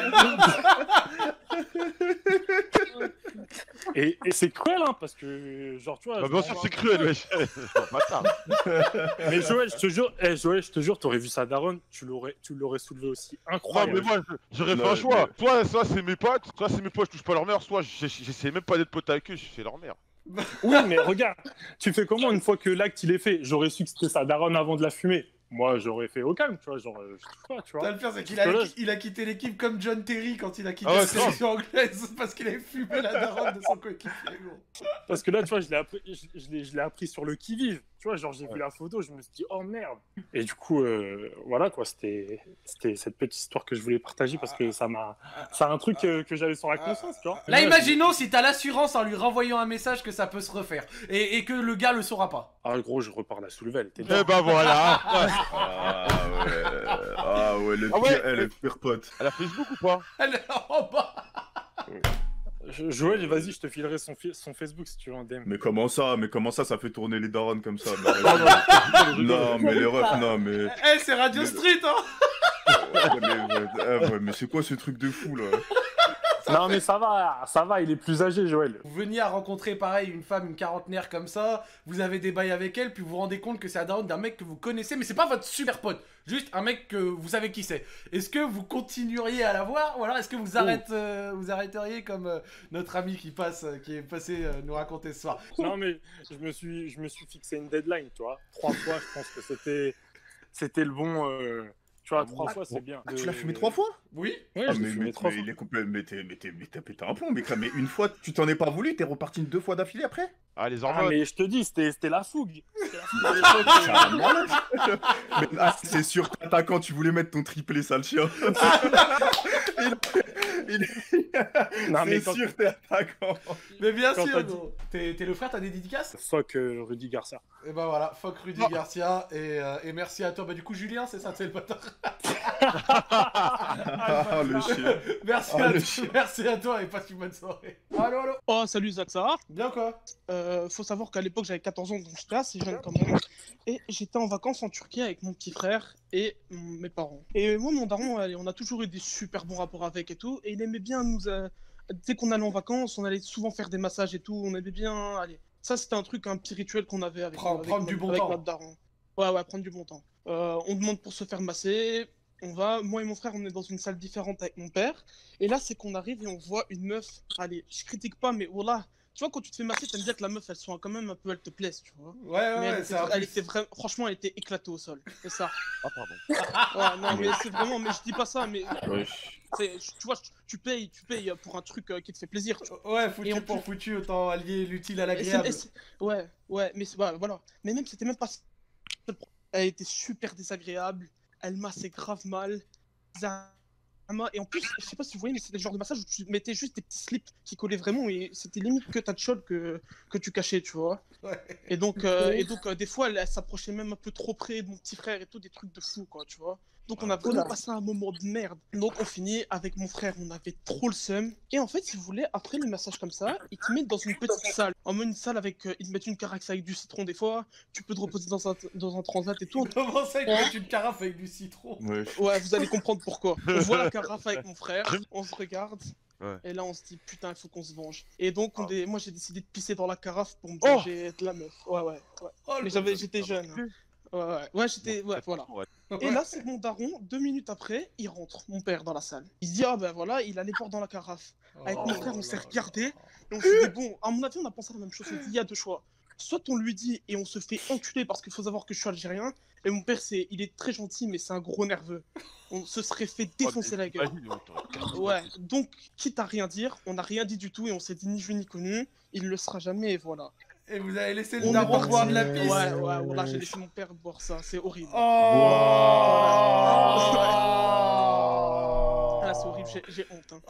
Et, et c'est cruel, hein, parce que, genre, tu vois. Bah, je bien m'en sûr, rends c'est un- cruel, wesh. Bâtard. Mais Joël, je te jure, eh, Joël, je te jure, t'aurais vu sa daronne, tu l'aurais, tu l'aurais soulevé aussi. Non, Incroyable. mais moi, je- j'aurais fait Non, un choix. mais- Soit, soit c'est mes potes, soit c'est mes potes, je touche pas leur mère, soit j'ai- j'essaie même pas d'être pote avec eux, je fais leur mère. Oui, mais regarde, tu fais comment une fois que l'acte il est fait? J'aurais su que c'était sa daronne avant de la fumer. Moi, j'aurais fait au calme, tu vois, genre, euh, je touche pas, tu T'as vois. le pire, c'est qu'il Parce a, que là, il a quitté l'équipe comme John Terry quand il a quitté Ah ouais, la sélection anglaise parce qu'il avait fumé la daronne de son coéquipier. gros. Parce que là, tu vois, je l'ai appris, je, je l'ai, je l'ai appris sur le qui-vive. Tu vois, genre, j'ai vu la photo, je me suis dit, oh merde. Et du coup, euh, voilà, quoi, c'était, c'était cette petite histoire que je voulais partager parce que ça m'a. C'est un truc euh, que j'avais sur la conscience, tu vois. Là, je- imaginons si t'as l'assurance en lui renvoyant un message que ça peut se refaire et, et que le gars le saura pas. Ah, gros, je repars la soulever, elle était Eh bien. bah voilà. Ah ouais, ah ouais, le Ah ouais, pire, eh, le pire pote. Elle a Facebook ou pas? Elle est en bas. Je- Joël, vas-y, je te filerai son, fi- son Facebook si tu veux en D M. Mais comment ça, mais comment ça, ça fait tourner les darons comme ça? Mais arrêtez. Non, mais les refs, non, mais... Eh, c'est Radio Mais- Street, hein. Ouais, mais, ouais, eh, ouais, mais c'est quoi ce truc de fou, là? Non, mais ça va, ça va, il est plus âgé, Joël. Vous veniez à rencontrer pareil une femme, une quarantenaire comme ça, vous avez des bails avec elle, puis vous vous rendez compte que c'est la daronne d'un mec que vous connaissez, mais c'est pas votre super pote, juste un mec que vous savez qui c'est. Est-ce que vous continueriez à la voir, ou alors est-ce que vous, arrête, euh, vous arrêteriez comme euh, notre ami qui passe, euh, qui est passé euh, nous raconter ce soir? Non, mais je me suis, je me suis fixé une deadline, tu vois. Trois fois, je pense que c'était, c'était le bon. euh, Tu vois, trois fois, c'est bien. Ah, tu l'as fumé trois fois? Oui. Oui, Ah, je l'ai mais, fumé mais, trois mais fois. il est complet, mais t'es, mais t'es, mais t'as pété un plomb, mais, quand- mais une fois, tu t'en es pas voulu, t'es reparti deux fois d'affilée après? Ah, les Ah, hormones. mais je te dis, c'était, c'était la fougue. C'était la fougue à l'époque, C'est euh, un malade. Mais, ah, c'est sûr, attaquant, tu voulais mettre ton triplé, sale chien. il, il- Non, mais c'est quand- sûr, t'es attaquant. Mais bien Quand sûr, t'as dit- gros. T'es t'es le frère, t'as des dédicaces? Fuck euh, Rudy Garcia. Et bah voilà, fuck Rudy Garcia, et, euh, et merci à toi. Bah du coup, Julien, c'est ça, c'est le bâtard. Ah, le chien. Merci, Ah, à le toi, chien. merci à toi et passe une bonne soirée. Allo, allo. Oh, salut Zach, ça va? Bien quoi? Euh, faut savoir qu'à l'époque j'avais quatorze ans, donc j'étais assez jeune quand même. Et j'étais en vacances en Turquie avec mon petit frère et mm, mes parents. Et moi, mon daron, allez, on a toujours eu des super bons rapports avec et tout. Et il aimait bien nous. euh, Dès qu'on allait en vacances, on allait souvent faire des massages et tout. On aimait bien. Allez, ça c'était un truc, un petit rituel qu'on avait avec, Prendre- avec prendre notre- du bon avec temps. notre daron. Ouais, ouais, prendre du bon temps. Euh, on demande pour se faire masser. On va, moi et mon frère, on est dans une salle différente avec mon père. Et là, c'est qu'on arrive et on voit une meuf. Allez, je critique pas, mais voilà. Tu vois, quand tu te fais masser, t'aimes bien que la meuf, elle soit quand même un peu, elle te plaise, tu vois. Ouais, ouais, mais elle ouais, était, c'est un elle peu- était vraiment, franchement, elle était éclatée au sol. C'est ça. Ah, pardon. Ouais, non, mais c'est vraiment, mais je dis pas ça, mais. Wesh. c'est- Tu vois, tu payes, tu payes pour un truc euh, qui te fait plaisir. Tu vois. Ouais, Et foutu en pour plus- foutu, autant allier l'utile à Et c'est- l'agréable. et c'est- Ouais, ouais, mais c'est- ouais, voilà. Mais même, c'était même pas. ça le problème. Elle était super désagréable. Elle massait grave mal. Zama- Et en plus, je sais pas si vous voyez, mais c'était le genre de massage où tu mettais juste des petits slips qui collaient vraiment et c'était limite que ta tchol que, que tu cachais, tu vois. Ouais. Et donc, euh, et donc euh, des fois, elle, elle s'approchait même un peu trop près de mon petit frère et tout, des trucs de fou, quoi, tu vois. Donc, on a vraiment Oula. passé un moment de merde. Donc, on finit avec mon frère, on avait trop le seum. Et en fait, si vous voulez, après le massage comme ça, ils te mettent dans une petite salle. En mode une salle avec. euh, ils te mettent une caraxe avec du citron des fois. Tu peux te reposer dans un, dans un transat et tout. Comment ça, ils mettent une carafe avec du citron? Wesh. Ouais, vous allez comprendre pourquoi. On voit la carafe avec mon frère, on se regarde. Ouais. Et là, on se dit, putain, il faut qu'on se venge. Et donc, on est- moi, j'ai décidé de pisser dans la carafe pour me Oh venger de la meuf. Ouais, ouais. ouais. Oh, Mais le- j'avais, j'étais jeune. hein. Ouais, ouais. Ouais, j'étais. Ouais, voilà. Ouais. Et là, c'est mon daron, deux minutes après, il rentre, mon père, dans la salle. Il se dit, ah ben voilà, il a les portes dans la carafe. Avec mon Oh frère, on là s'est là. regardé, et on s'est dit, bon, à mon avis, on a pensé à la même chose. On s'est dit, il y a deux choix. Soit on lui dit et on se fait enculer parce qu'il faut savoir que je suis algérien, et mon père, c'est, il est très gentil, mais c'est un gros nerveux. On se serait fait défoncer la gueule. Vas-y, t'aurais cassé Ouais, la tête. donc, quitte à rien dire, on n'a rien dit du tout, et on s'est dit ni vu ni connu, il le sera jamais, et voilà. Et vous avez laissé le On est daron parti. boire de la Ouais, pisse. ouais, voilà, j'ai laissé mon père boire ça, c'est horrible. Oh. Ah, c'est horrible, j'ai- j'ai honte. hein.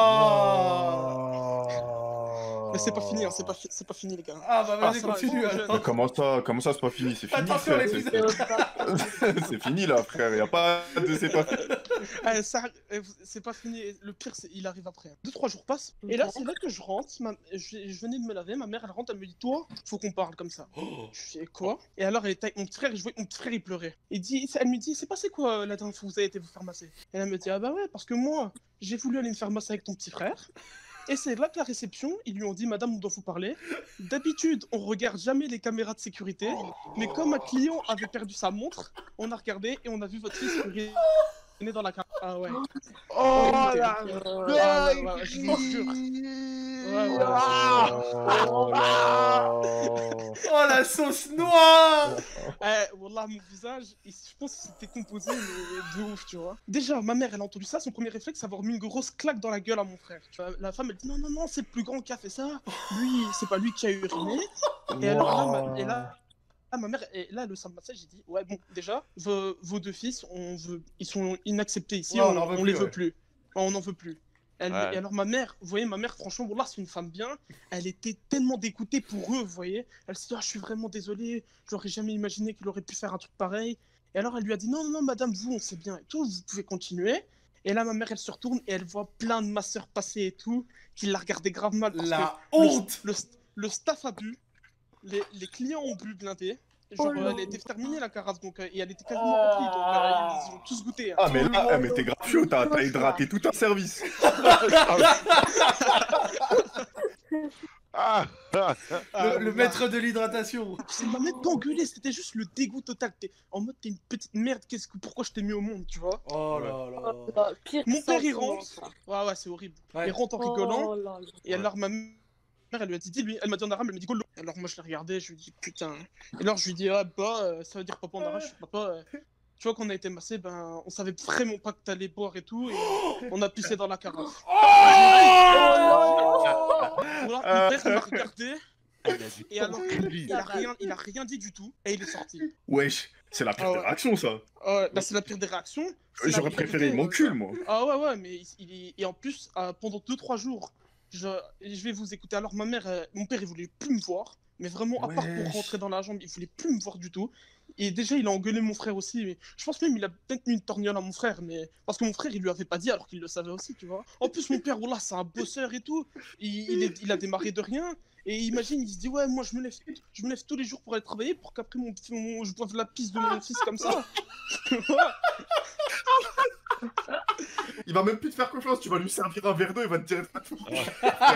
Oh. Mais c'est pas fini, hein, c'est pas, fi- c'est pas fini, les gars. Ah bah vas-y, ça va, continue je- alors. Mais comment ça, comment ça c'est pas fini? C'est fini, Attention, frère. l'épisode. C'est c'est fini là, frère. Y a pas de c'est pas fini. Ah, ça- euh, c'est pas fini, le pire, c'est il arrive après. Deux, trois jours passent, et là, c'est là que je rentre, ma- je, je venais de me laver, ma mère, elle rentre, elle me dit, toi, faut qu'on parle comme ça. Je fais quoi? Et alors, elle était avec mon petit frère, et je voyais que mon petit frère, il pleurait. Il dit, elle me dit, c'est passé quoi euh, la dernière fois que vous avez été vous faire masser? Et elle me dit, ah bah ouais, parce que moi, j'ai voulu aller me faire masser avec ton petit frère. Et c'est là que la réception, ils lui ont dit, madame, on doit vous parler. D'habitude, on regarde jamais les caméras de sécurité, mais comme un client avait perdu sa montre, on a regardé et on a vu votre fils uriner dans la caméra. Ah ouais. Oh Horrible, la terrible. Ah ouais, ouais, ouais, je vous jure. Ouais, ouais, Oh là. Oh la sauce noire. Eh, wallah, mon visage, il- je pense qu'il s'était composé mais de ouf, tu vois. Déjà, ma mère, elle a entendu ça, son premier réflexe, c'est avoir mis une grosse claque dans la gueule à mon frère. Tu vois, la femme, elle dit non, non, non, c'est le plus grand qui a fait ça. Lui, c'est pas lui qui a uriné. Et alors là, ma, et là, là, ma mère, et là, le simple massage, j'ai dit, ouais, bon, déjà, vos, vos deux fils, on veut, ils sont inacceptés ici, Ouais, on on, en veut on plus, les veut ouais. plus. On n'en veut plus. Elle- Ouais. Et alors ma mère, vous voyez, ma mère, franchement, bon, là, c'est une femme bien. Elle était tellement dégoûtée pour eux, vous voyez. Elle s'est dit, ah, je suis vraiment désolée, j'aurais jamais imaginé qu'il aurait pu faire un truc pareil. Et alors elle lui a dit, non, non, non, madame, vous, on sait bien et tout, vous pouvez continuer. Et là, ma mère, elle se retourne et elle voit plein de masseurs passer et tout, qui la regardaient grave mal. Parce La que honte. le, le, le staff a bu, les, les clients ont bu blindé. Genre, Oh euh, non. elle était terminée la carafe, donc, euh, et elle était quasiment remplie, donc euh, ils ont tous goûté. hein. Ah mais là, eh, mais t'es grave chaud, t'as t'as hydraté tout un service. Ah, ah, Ah, Le, le voilà. maître de l'hydratation. Ça m'a même pas engueulé, c'était juste le dégoût total. T'es en mode, t'es une petite merde, qu'est-ce que, pourquoi je t'ai mis au monde, tu vois? Oh là là. Oh là, pire Mon père, il sentiment, rentre. ça. Ouais, ouais, c'est horrible. Ouais. Il rentre en rigolant. Oh là là. Et alors, ma mère, elle lui a dit, dis-lui, elle m'a dit en arabe, elle m'a dit Golo. Alors, moi, je l'ai regardé, je lui ai dit, putain. Et alors, je lui ai dit, ah, bah, euh, ça veut dire papa en arabe, je suis papa. euh, Tu vois, qu'on a été massé, ben, on savait vraiment pas que t'allais boire et tout, et on a pissé dans la carafe. Oh. Voilà, mon père, il m'a regardé, elle a dit, et alors, lui. il a rien, il a rien dit du tout, et il est sorti. Wesh, c'est la pire Ah des ouais. réactions ça. Euh, bah, c'est la pire des réactions. c'est la J'aurais pire préféré des- il m'encule moi. Ah ouais, ouais, mais il, il est... Et en plus, euh, pendant deux trois jours, je... je vais vous écouter. Alors, ma mère, euh, mon père, il voulait plus me voir. Mais vraiment, à part pour Wesh. rentrer dans la jambe, il voulait plus me voir du tout. Et déjà, il a engueulé mon frère aussi. Mais je pense même il a peut-être mis une torgnole à mon frère. Mais... Parce que mon frère, il lui avait pas dit alors qu'il le savait aussi, tu vois. En plus, mon père, voilà, c'est un bosseur et tout. Il, il, est... il a démarré de rien. Et imagine, il se dit, ouais, moi, je me lève, je me lève tous les jours pour aller travailler pour qu'après, mon... mon... je boive la pisse de mon fils comme ça. Tu vois. Il va même plus te faire confiance, tu vas lui servir un verre d'eau, il va te dire.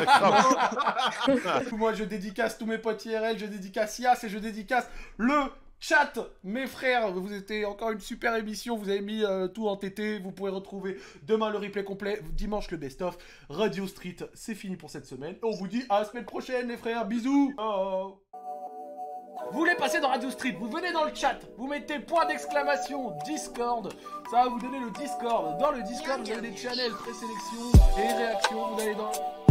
Moi je dédicace tous mes potes I R L, je dédicace Yas et je dédicace le chat, mes frères, vous étiez encore une super émission, vous avez mis euh, tout en tété, vous pourrez retrouver demain le replay complet, dimanche le best-of, Radio Street, c'est fini pour cette semaine, on vous dit à la semaine prochaine les frères, bisous. Oh. Vous voulez passer dans Radio Street, vous venez dans le chat, vous mettez point d'exclamation Discord, ça va vous donner le Discord, dans le Discord vous avez des channels, présélection et réactions, vous allez dans...